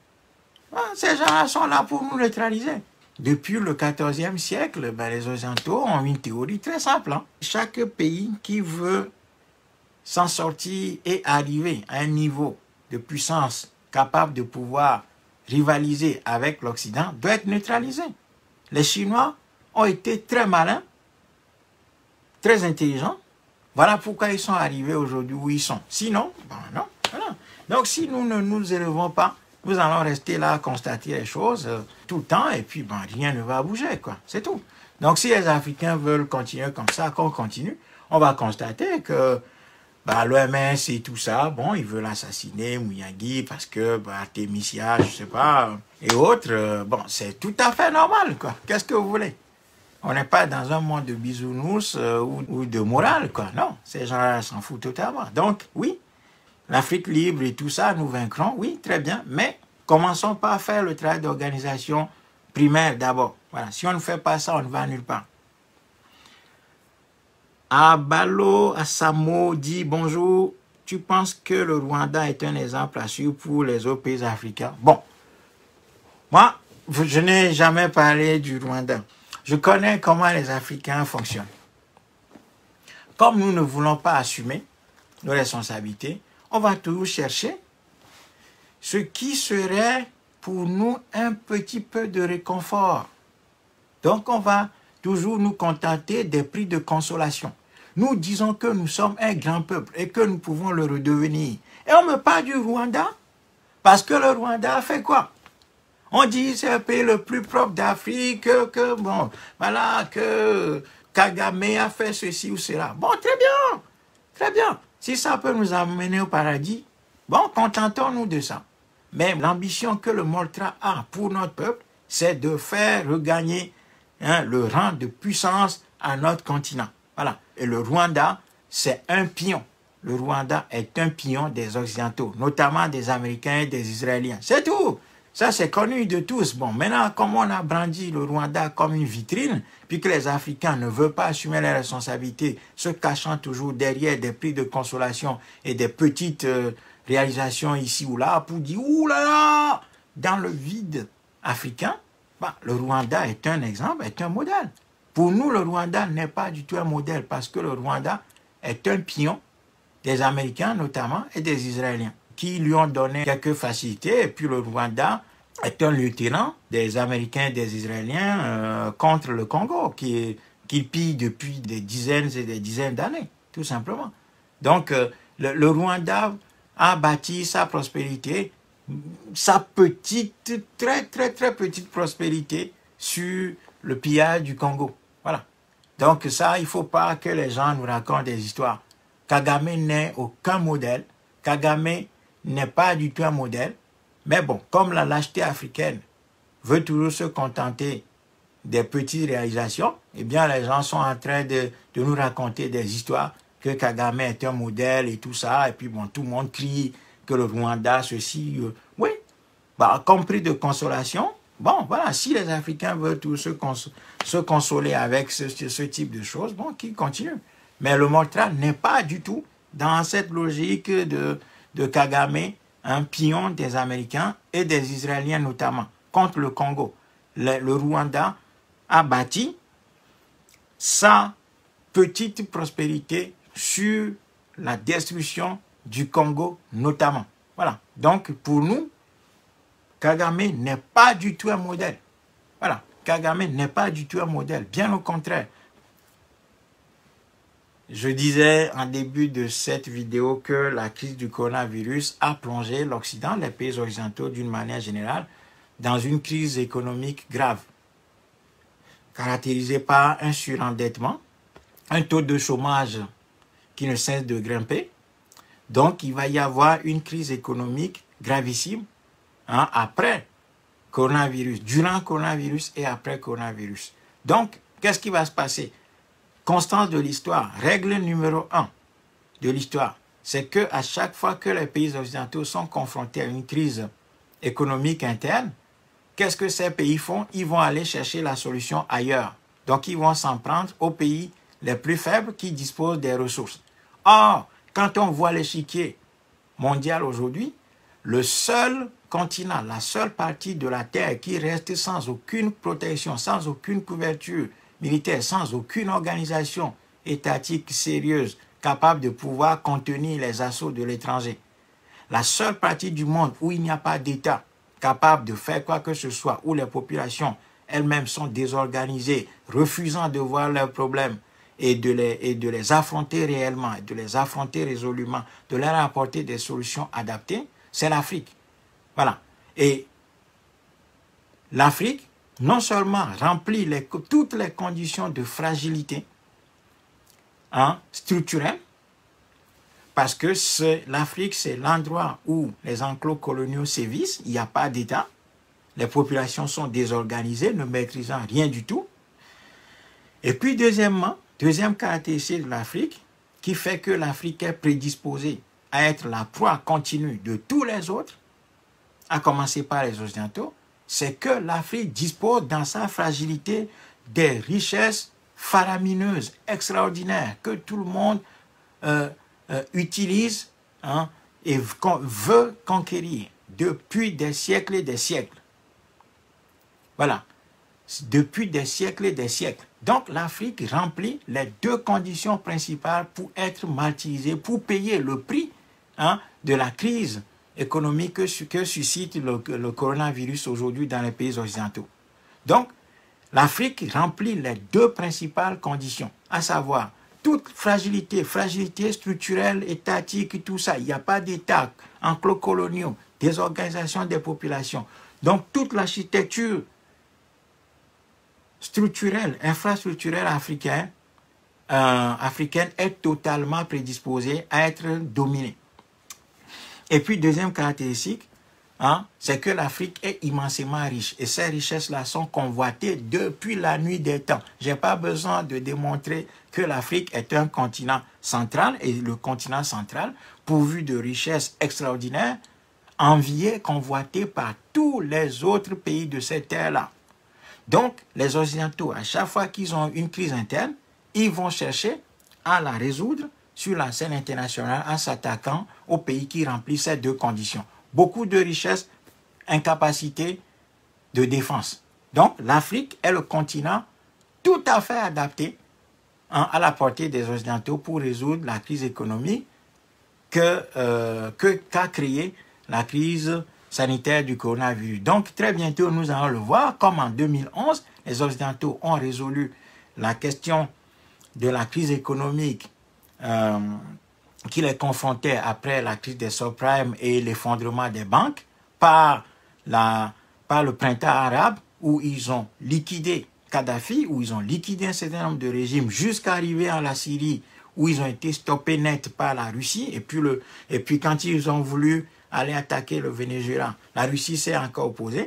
Ces gens-là sont là pour nous neutraliser. Depuis le XIVe siècle, les Occidentaux ont une théorie très simple. Chaque pays qui veut s'en sortir et arriver à un niveau de puissance capable de pouvoir rivaliser avec l'Occident doit être neutralisé. Les Chinois ont été très malins, très intelligents. Voilà pourquoi ils sont arrivés aujourd'hui où ils sont. Sinon, non. Voilà. Donc si nous ne nous élevons pas, nous allons rester là à constater les choses tout le temps et puis rien ne va bouger, quoi. C'est tout. Donc si les Africains veulent continuer comme ça, qu'on continue, on va constater que l'OMS et tout ça, ils veulent assassiner Muyagi parce que Artemisia, je sais pas, et autres, c'est tout à fait normal, quoi. Qu'est-ce que vous voulez? On n'est pas dans un monde de bisounours ou de morale, quoi. Non, ces gens-là s'en foutent totalement. Donc, oui, l'Afrique libre et tout ça, nous vaincrons, oui, très bien, mais commençons par faire le travail d'organisation primaire d'abord. Voilà, si on ne fait pas ça, on ne va nulle part. Abalo Asamo dit bonjour, tu penses que le Rwanda est un exemple à suivre pour les autres pays africains? Bon, moi, je n'ai jamais parlé du Rwanda. Je connais comment les Africains fonctionnent. Comme nous ne voulons pas assumer nos responsabilités, on va toujours chercher ce qui serait pour nous un petit peu de réconfort. Donc on va toujours nous contenter des prix de consolation. Nous disons que nous sommes un grand peuple et que nous pouvons le redevenir. Et on me parle du Rwanda parce que le Rwanda a fait quoi? On dit c'est le pays le plus propre d'Afrique, que Kagame a fait ceci ou cela. Bon, très bien, très bien. Si ça peut nous amener au paradis, contentons-nous de ça. Mais l'ambition que le Moltra a pour notre peuple, c'est de faire regagner le rang de puissance à notre continent. Voilà. Et le Rwanda, c'est un pion. Le Rwanda est un pion des Occidentaux, notamment des Américains et des Israéliens. C'est tout. Ça, c'est connu de tous. Bon, maintenant, comme on a brandi le Rwanda comme une vitrine, puis que les Africains ne veulent pas assumer les responsabilités, se cachant toujours derrière des prix de consolation et des petites réalisations ici ou là, pour dire, ouh là là, dans le vide africain, le Rwanda est un exemple, est un modèle. Pour nous, le Rwanda n'est pas du tout un modèle, parce que le Rwanda est un pion des Américains notamment et des Israéliens, qui lui ont donné quelques facilités, et puis le Rwanda est un lieutenant des Américains et des Israéliens contre le Congo, qui pille depuis des dizaines et des dizaines d'années, tout simplement. Donc, le Rwanda a bâti sa prospérité, sa petite, très petite prospérité sur le pillage du Congo. Voilà. Donc ça, il ne faut pas que les gens nous racontent des histoires. Kagame n'est aucun modèle. Kagame n'est pas du tout un modèle. Mais bon, comme la lâcheté africaine veut toujours se contenter des petites réalisations, eh bien, les gens sont en train de nous raconter des histoires que Kagame est un modèle et tout ça. Et puis, bon, tout le monde crie que le Rwanda, ceci. Oui, bah, comme prix de consolation. Bon, voilà, si les Africains veulent tous se consoler avec ce type de choses, bon, qu'ils continuent. Mais le Mauritanie n'est pas du tout dans cette logique de Kagame, un pion des Américains et des Israéliens notamment, contre le Congo. Le Rwanda a bâti sa petite prospérité sur la destruction du Congo notamment. Voilà. Donc, pour nous, Kagame n'est pas du tout un modèle. Voilà. Kagame n'est pas du tout un modèle. Bien au contraire. Je disais en début de cette vidéo que la crise du coronavirus a plongé l'Occident, les pays occidentaux d'une manière générale, dans une crise économique grave, caractérisée par un surendettement, un taux de chômage qui ne cesse de grimper. Donc, il va y avoir une crise économique gravissime après coronavirus, durant coronavirus et après coronavirus. Donc, qu'est-ce qui va se passer? Constance de l'histoire, règle numéro 1 de l'histoire, c'est qu'à chaque fois que les pays occidentaux sont confrontés à une crise économique interne, qu'est-ce que ces pays font? Ils vont aller chercher la solution ailleurs. Donc, ils vont s'en prendre aux pays les plus faibles qui disposent des ressources. Or, quand on voit l'échiquier mondial aujourd'hui, le seul continent, la seule partie de la Terre qui reste sans aucune protection, sans aucune couverture militaire, sans aucune organisation étatique sérieuse capable de pouvoir contenir les assauts de l'étranger. La seule partie du monde où il n'y a pas d'État capable de faire quoi que ce soit, où les populations elles-mêmes sont désorganisées, refusant de voir leurs problèmes et de les affronter réellement, de les affronter résolument, de leur apporter des solutions adaptées, c'est l'Afrique. Voilà. Et l'Afrique, non seulement remplit toutes les conditions de fragilité structurelle, parce que l'Afrique, c'est l'endroit où les enclos coloniaux sévissent, il n'y a pas d'État, les populations sont désorganisées, ne maîtrisant rien du tout. Et puis deuxièmement, deuxième caractéristique de l'Afrique, qui fait que l'Afrique est prédisposée à être la proie continue de tous les autres, à commencer par les Occidentaux, c'est que l'Afrique dispose dans sa fragilité des richesses faramineuses, extraordinaires, que tout le monde utilise et veut conquérir depuis des siècles et des siècles. Voilà, depuis des siècles et des siècles. Donc l'Afrique remplit les deux conditions principales pour être martyrisée, pour payer le prix de la crise économique que suscite le coronavirus aujourd'hui dans les pays occidentaux. Donc, l'Afrique remplit les deux principales conditions, à savoir toute fragilité structurelle, étatique, tout ça. Il n'y a pas d'État, enclos coloniaux, désorganisation des populations. Donc, toute l'architecture structurelle, infrastructurelle africaine est totalement prédisposée à être dominée. Et puis, deuxième caractéristique, c'est que l'Afrique est immensément riche. Et ces richesses-là sont convoitées depuis la nuit des temps. Je n'ai pas besoin de démontrer que l'Afrique est un continent central, et le continent central, pourvu de richesses extraordinaires, envié, convoité par tous les autres pays de cette terre-là. Donc, les Occidentaux, à chaque fois qu'ils ont une crise interne, ils vont chercher à la résoudre sur la scène internationale en s'attaquant aux pays qui remplissent ces deux conditions. Beaucoup de richesses, incapacité de défense. Donc, l'Afrique est le continent tout à fait adapté à la portée des Occidentaux pour résoudre la crise économique qu'a créée la crise sanitaire du coronavirus. Donc, très bientôt, nous allons le voir, comme en 2011, les Occidentaux ont résolu la question de la crise économique qui les confrontait après la crise des subprimes et l'effondrement des banques par le printemps arabe, où ils ont liquidé Kadhafi, où ils ont liquidé un certain nombre de régimes jusqu'à arriver en la Syrie, où ils ont été stoppés net par la Russie. Et puis quand ils ont voulu aller attaquer le Venezuela, la Russie s'est encore opposée.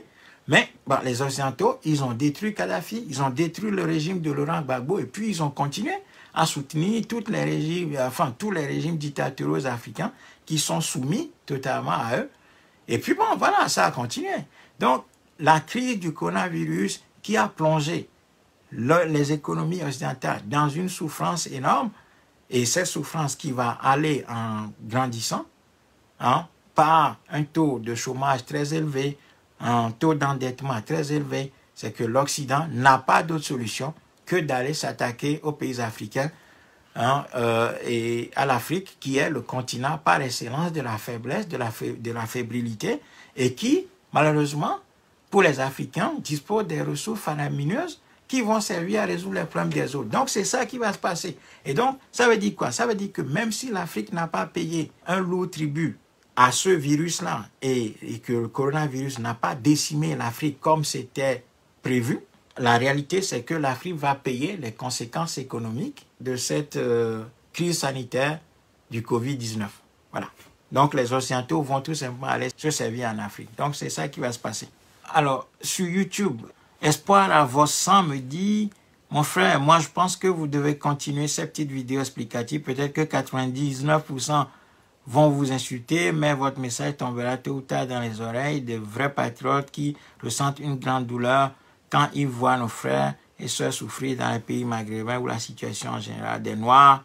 Mais bon, les Occidentaux, ils ont détruit Kadhafi, ils ont détruit le régime de Laurent Gbagbo et puis ils ont continué à soutenir tous les régimes dictatoriaux africains qui sont soumis totalement à eux. Et puis bon, voilà, ça a continué. Donc, la crise du coronavirus qui a plongé les économies occidentales dans une souffrance énorme, et cette souffrance qui va aller en grandissant, hein, par un taux de chômage très élevé, un taux d'endettement très élevé, c'est que l'Occident n'a pas d'autre solution que d'aller s'attaquer aux pays africains, hein, et à l'Afrique, qui est le continent par excellence de la faiblesse, de la fébrilité, et qui, malheureusement, pour les Africains, dispose des ressources faramineuses qui vont servir à résoudre les problèmes des autres. Donc, c'est ça qui va se passer. Et donc, ça veut dire quoi? Ça veut dire que même si l'Afrique n'a pas payé un lourd tribut à ce virus-là et que le coronavirus n'a pas décimé l'Afrique comme c'était prévu, la réalité, c'est que l'Afrique va payer les conséquences économiques de cette crise sanitaire du Covid-19. Voilà. Donc, les Occidentaux vont tout simplement aller se servir en Afrique. Donc, c'est ça qui va se passer. Alors, sur YouTube, Espoir à vos sang me dit, mon frère, moi je pense que vous devez continuer ces petites vidéos explicatives. Peut-être que 99% vont vous insulter, mais votre message tombera tôt ou tard dans les oreilles de vrais patriotes qui ressentent une grande douleur quand ils voient nos frères et sœurs souffrir dans les pays maghrébins où la situation en général des Noirs.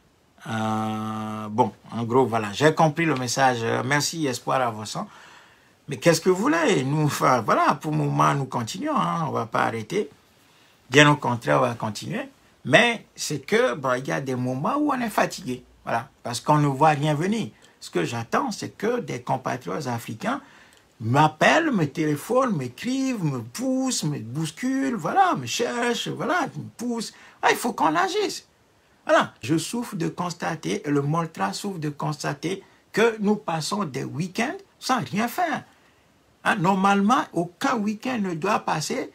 Bon, en gros, voilà, j'ai compris le message. Merci, Espoir à vos sang. Mais qu'est-ce que vous voulez? Nous, enfin, voilà, pour le moment, nous continuons, hein, on ne va pas arrêter. Bien au contraire, on va continuer. Mais c'est que, bon, il y a des moments où on est fatigué, voilà, parce qu'on ne voit rien venir. Ce que j'attends, c'est que des compatriotes africains m'appellent, me téléphonent, m'écrivent, me poussent, me bousculent, voilà, me cherchent, voilà, me poussent. Ah, il faut qu'on agisse. Voilà, je souffre de constater, et le Moltra souffre de constater que nous passons des week-ends sans rien faire. Hein, normalement, aucun week-end ne doit passer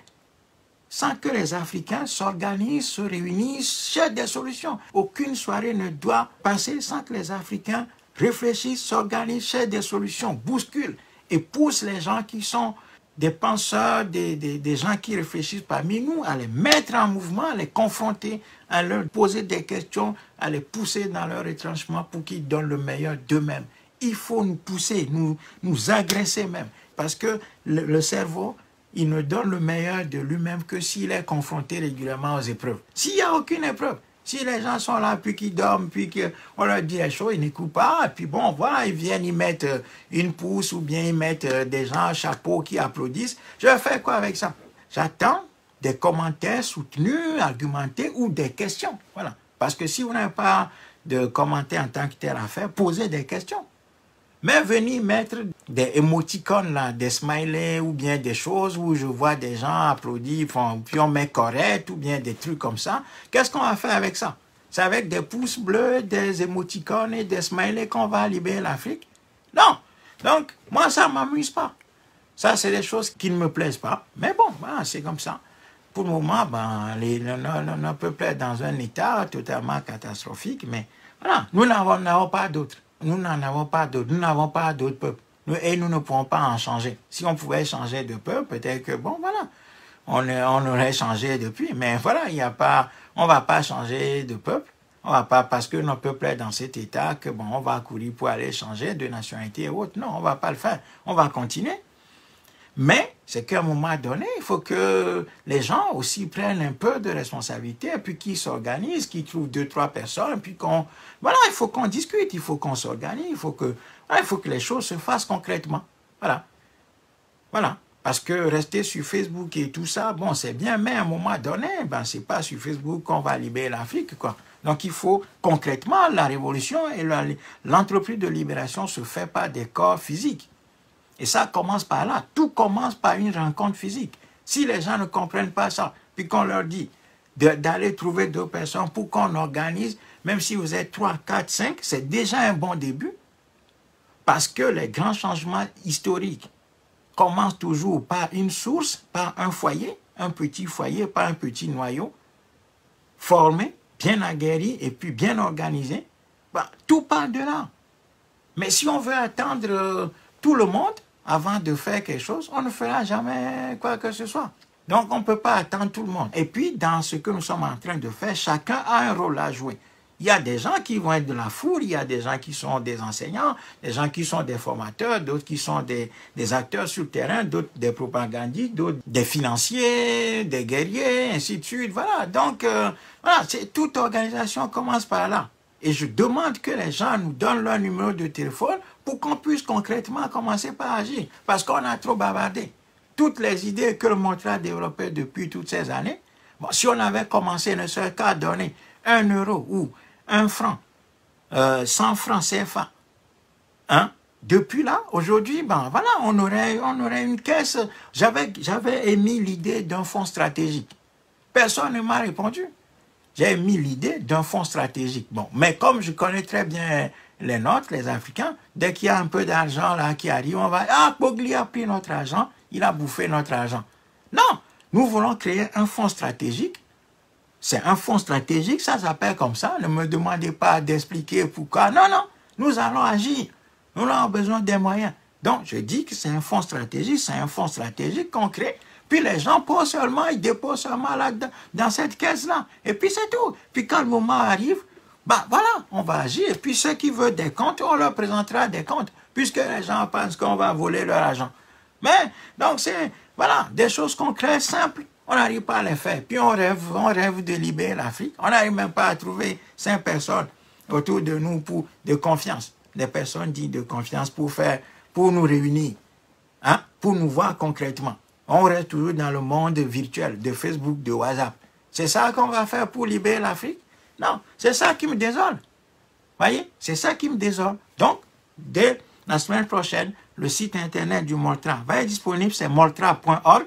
sans que les Africains s'organisent, se réunissent, cherchent des solutions. Aucune soirée ne doit passer sans que les Africains réfléchissent, s'organisent, cherchent des solutions, bousculent et poussent les gens qui sont des penseurs, des gens qui réfléchissent parmi nous, à les mettre en mouvement, à les confronter, à leur poser des questions, à les pousser dans leur retranchement pour qu'ils donnent le meilleur d'eux-mêmes. Il faut nous pousser, nous agresser même. Parce que le cerveau, il ne donne le meilleur de lui-même que s'il est confronté régulièrement aux épreuves. S'il n'y a aucune épreuve, si les gens sont là, puis qu'ils dorment, puis qu'on leur dit les choses, ils n'écoutent pas, et puis bon, voilà, ils viennent, ils mettent une pousse, ou bien ils mettent des gens à chapeau qui applaudissent. Je vais faire quoi avec ça? J'attends des commentaires soutenus, argumentés, ou des questions. Voilà. Parce que si vous n'avez pas de commentaires en tant que tel à faire, posez des questions. Mais venir mettre des émoticônes, là, des smileys ou bien des choses où je vois des gens applaudir, puis on met correct ou bien des trucs comme ça. Qu'est-ce qu'on va faire avec ça? C'est avec des pouces bleus, des émoticônes et des smileys qu'on va libérer l'Afrique? Non. Donc, moi, ça ne m'amuse pas. Ça, c'est des choses qui ne me plaisent pas. Mais bon, voilà, c'est comme ça. Pour le moment, ben, le peuple est dans un état totalement catastrophique. Mais voilà, nous n'avons pas d'autre. Nous n'en avons pas d'autres. Nous n'avons pas d'autres peuples. Et nous ne pouvons pas en changer. Si on pouvait changer de peuple, peut-être que, bon, voilà, on aurait changé depuis. Mais voilà, il n'y a pas, on ne va pas changer de peuple. On va pas, parce que notre peuple est dans cet état, que bon, on va courir pour aller changer de nationalité et autres. Non, on ne va pas le faire. On va continuer. Mais c'est qu'à un moment donné, il faut que les gens aussi prennent un peu de responsabilité, et puis qu'ils s'organisent, qu'ils trouvent 2-3 personnes, et puis qu'on... Voilà, il faut qu'on discute, il faut qu'on s'organise, il faut que les choses se fassent concrètement. Voilà. Voilà. Parce que rester sur Facebook et tout ça, bon, c'est bien, mais à un moment donné, ben, c'est pas sur Facebook qu'on va libérer l'Afrique, quoi. Donc, il faut concrètement, la révolution et l'entreprise de libération se fait par des corps physiques. Et ça commence par là. Tout commence par une rencontre physique. Si les gens ne comprennent pas ça, puis qu'on leur dit d'aller trouver 2 personnes pour qu'on organise, même si vous êtes 3, 4, 5, c'est déjà un bon début. Parce que les grands changements historiques commencent toujours par une source, par un foyer, un petit foyer, par un petit noyau, formé, bien aguerri et puis bien organisé. Ben, tout part de là. Mais si on veut attendre tout le monde, avant de faire quelque chose, on ne fera jamais quoi que ce soit. Donc, on ne peut pas attendre tout le monde. Et puis, dans ce que nous sommes en train de faire, chacun a un rôle à jouer. Il y a des gens qui vont être de la foule, il y a des gens qui sont des enseignants, des gens qui sont des formateurs, d'autres qui sont des acteurs sur le terrain, d'autres des propagandistes, d'autres des financiers, des guerriers, ainsi de suite. Voilà, donc, voilà, toute organisation commence par là. Et je demande que les gens nous donnent leur numéro de téléphone pour qu'on puisse concrètement commencer par agir. Parce qu'on a trop bavardé. Toutes les idées que le Montra a développées depuis toutes ces années, bon, si on avait commencé ne serait qu'à donner 1 euro ou 1 franc, 100 francs CFA, hein, depuis là, aujourd'hui, ben voilà, on aurait une caisse. J'avais émis l'idée d'un fonds stratégique. Personne ne m'a répondu. J'ai émis l'idée d'un fonds stratégique. Bon, mais comme je connais très bien les nôtres, les Africains, dès qu'il y a un peu d'argent là qui arrive, on va, ah, Pogli a pris notre argent, il a bouffé notre argent. Non, nous voulons créer un fonds stratégique. C'est un fonds stratégique, ça s'appelle comme ça. Ne me demandez pas d'expliquer pourquoi. Non, non, nous allons agir. Nous avons besoin des moyens. Donc, je dis que c'est un fonds stratégique, c'est un fonds stratégique qu'on crée. Puis les gens posent seulement, ils déposent seulement là, dans cette caisse-là. Et puis c'est tout. Puis quand le moment arrive, bah voilà, on va agir. Et puis ceux qui veulent des comptes, on leur présentera des comptes, puisque les gens pensent qu'on va voler leur argent. Mais, donc c'est, voilà, des choses concrètes, simples. On n'arrive pas à les faire. Puis on rêve de libérer l'Afrique. On n'arrive même pas à trouver 5 personnes autour de nous de confiance. Des personnes dites de confiance pour nous réunir, hein, pour nous voir concrètement. On reste toujours dans le monde virtuel de Facebook, de WhatsApp. C'est ça qu'on va faire pour libérer l'Afrique? Non, c'est ça qui me désole. Voyez, c'est ça qui me désole. Donc, dès la semaine prochaine, le site internet du Moltra va être disponible, c'est moltra.org.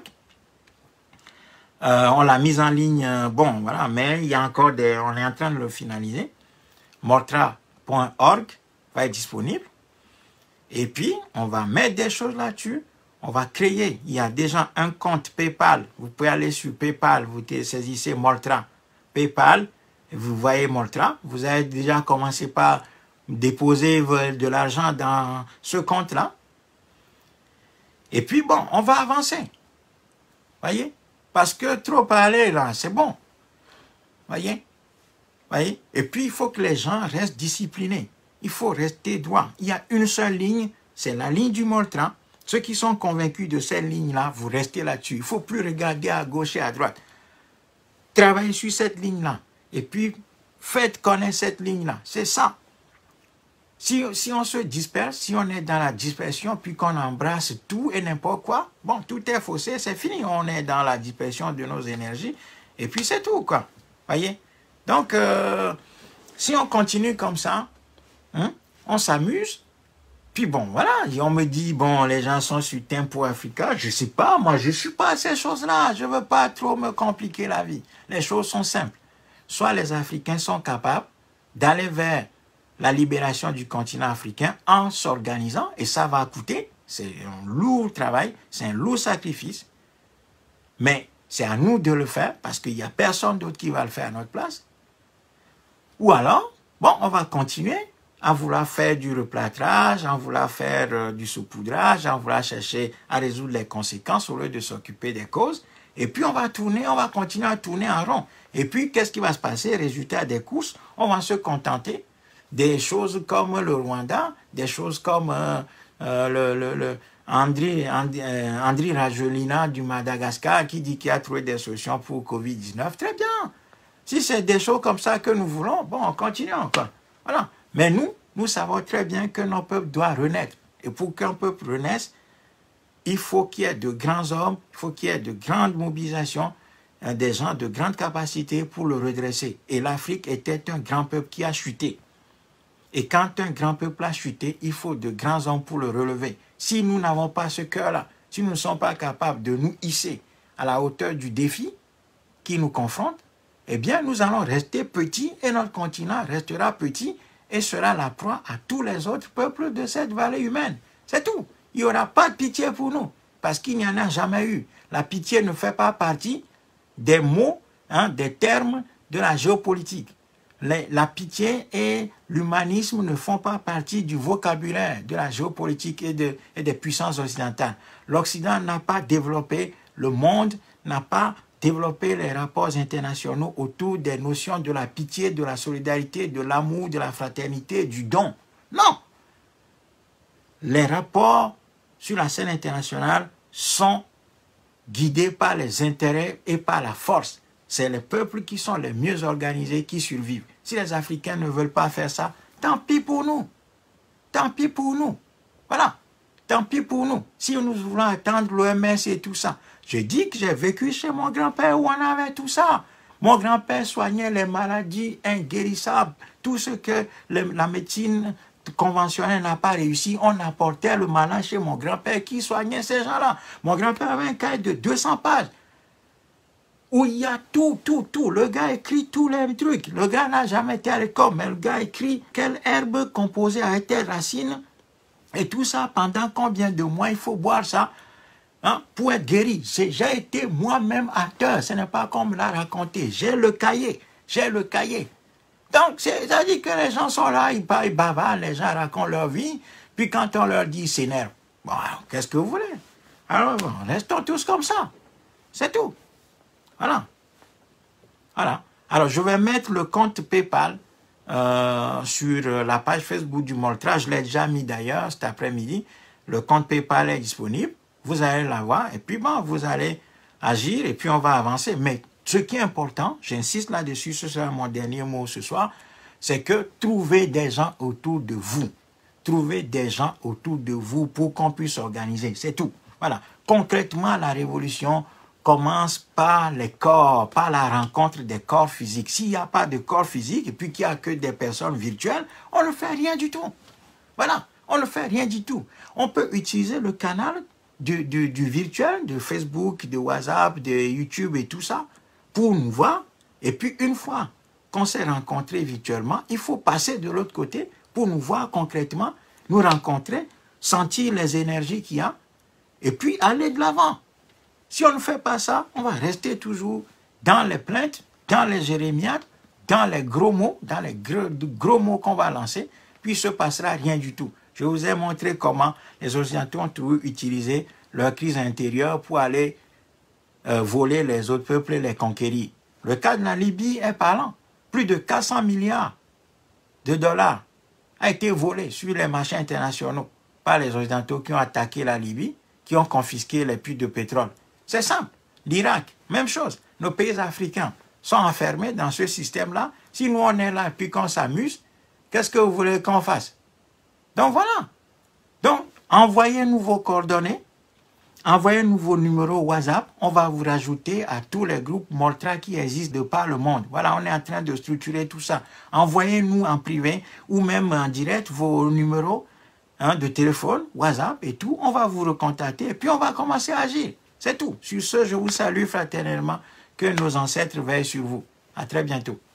On l'a mis en ligne, bon, voilà, mais il y a encore on est en train de le finaliser. Moltra.org va être disponible. Et puis, on va mettre des choses là-dessus. On va créer, il y a déjà un compte PayPal. Vous pouvez aller sur PayPal, vous saisissez Moltra. PayPal, vous voyez Moltra. Vous avez déjà commencé par déposer de l'argent dans ce compte-là. Et puis, bon, on va avancer. Voyez? Parce que trop parler, là, c'est bon. Voyez? Voyez? Et puis, il faut que les gens restent disciplinés. Il faut rester droit. Il y a une seule ligne, c'est la ligne du Moltra. Ceux qui sont convaincus de cette ligne-là, vous restez là-dessus. Il ne faut plus regarder à gauche et à droite. Travaillez sur cette ligne-là. Et puis, faites connaître cette ligne-là. C'est ça. Si on se disperse, si on est dans la dispersion, puis qu'on embrasse tout et n'importe quoi, bon, tout est faussé, c'est fini. On est dans la dispersion de nos énergies. Et puis, c'est tout, quoi. Voyez? Donc, si on continue comme ça, hein, on s'amuse. Puis bon, voilà, on me dit, bon, les gens sont sur Tempo Africa. Je ne sais pas, moi, je ne suis pas à ces choses-là. Je ne veux pas trop me compliquer la vie. Les choses sont simples. Soit les Africains sont capables d'aller vers la libération du continent africain en s'organisant, et ça va coûter, c'est un lourd travail, c'est un lourd sacrifice, mais c'est à nous de le faire, parce qu'il n'y a personne d'autre qui va le faire à notre place. Ou alors, bon, on va continuer à vouloir faire du replâtrage, à vouloir faire du saupoudrage, à vouloir chercher à résoudre les conséquences au lieu de s'occuper des causes. Et puis on va continuer à tourner en rond. Et puis qu'est-ce qui va se passer? Résultat des courses, on va se contenter des choses comme le Rwanda, des choses comme André Rajoelina du Madagascar qui dit qu'il a trouvé des solutions pour Covid-19. Très bien. Si c'est des choses comme ça que nous voulons, bon, on continue encore. Voilà. Mais nous savons très bien que notre peuple doit renaître. Et pour qu'un peuple renaisse, il faut qu'il y ait de grands hommes, il faut qu'il y ait de grandes mobilisations, des gens de grandes capacités pour le redresser. Et l'Afrique était un grand peuple qui a chuté. Et quand un grand peuple a chuté, il faut de grands hommes pour le relever. Si nous n'avons pas ce cœur-là, si nous ne sommes pas capables de nous hisser à la hauteur du défi qui nous confronte, eh bien nous allons rester petits et notre continent restera petit et sera la proie à tous les autres peuples de cette vallée humaine. C'est tout. Il n'y aura pas de pitié pour nous, parce qu'il n'y en a jamais eu. La pitié ne fait pas partie des mots, hein, des termes de la géopolitique. La pitié et l'humanisme ne font pas partie du vocabulaire de la géopolitique et des puissances occidentales. L'Occident n'a pas développé, le monde n'a pas développé les rapports internationaux autour des notions de la pitié, de la solidarité, de l'amour, de la fraternité, du don. Non! Les rapports sur la scène internationale sont guidés par les intérêts et par la force. C'est les peuples qui sont les mieux organisés qui survivent. Si les Africains ne veulent pas faire ça, tant pis pour nous. Tant pis pour nous. Voilà. Tant pis pour nous. Si nous voulons attendre l'OMS et tout ça. Je dis que j'ai vécu chez mon grand-père où on avait tout ça. Mon grand-père soignait les maladies inguérissables. Tout ce que la médecine conventionnelle n'a pas réussi, on apportait le malin chez mon grand-père qui soignait ces gens-là. Mon grand-père avait un cahier de 200 pages où il y a tout. Le gars écrit tous les trucs. Le gars n'a jamais été à l'école, mais le gars écrit quelle herbe composée avec telle racine et tout ça, pendant combien de mois il faut boire ça pour être guéri. J'ai été moi-même acteur, ce n'est pas comme l'a raconté. J'ai le cahier. Donc, ça dit que les gens sont là, ils bavardent, les gens racontent leur vie, puis quand on leur dit, ils s'énervent. Bon, qu'est-ce que vous voulez? Alors, bon, restons tous comme ça. C'est tout. Voilà. Alors, je vais mettre le compte PayPal sur la page Facebook du Moltra. Je l'ai déjà mis d'ailleurs cet après-midi. Le compte PayPal est disponible. Vous allez l'avoir et puis bon, vous allez agir et puis on va avancer. Mais ce qui est important, j'insiste là-dessus, ce sera mon dernier mot ce soir, c'est que trouvez des gens autour de vous. Trouvez des gens autour de vous pour qu'on puisse organiser. C'est tout. Voilà. Concrètement, la révolution commence par les corps, par la rencontre des corps physiques. S'il n'y a pas de corps physique et puis qu'il n'y a que des personnes virtuelles, on ne fait rien du tout. Voilà. On ne fait rien du tout. On peut utiliser le canal du virtuel, de Facebook, de WhatsApp, de YouTube et tout ça, pour nous voir. Et puis, une fois qu'on s'est rencontrés virtuellement, il faut passer de l'autre côté pour nous voir concrètement, nous rencontrer, sentir les énergies qu'il y a, et puis aller de l'avant. Si on ne fait pas ça, on va rester toujours dans les plaintes, dans les jérémiades, dans les gros mots, dans les gros mots qu'on va lancer, puis il ne se passera rien du tout. Je vous ai montré comment les Occidentaux ont toujours utilisé leur crise intérieure pour aller voler les autres peuples et les conquérir. Le cas de la Libye est parlant. Plus de 400 milliards de dollars a été volé sur les marchés internationaux par les Occidentaux qui ont attaqué la Libye, qui ont confisqué les puits de pétrole. C'est simple. L'Irak, même chose. Nos pays africains sont enfermés dans ce système-là. Si nous, on est là et puis qu'on s'amuse, qu'est-ce que vous voulez qu'on fasse? Donc voilà. Donc, envoyez-nous vos coordonnées, envoyez-nous vos numéros WhatsApp. On va vous rajouter à tous les groupes Moltra qui existent de par le monde. Voilà, on est en train de structurer tout ça. Envoyez-nous en privé ou même en direct vos numéros de téléphone, WhatsApp et tout. On va vous recontacter et puis on va commencer à agir. C'est tout. Sur ce, je vous salue fraternellement. Que nos ancêtres veillent sur vous. À très bientôt.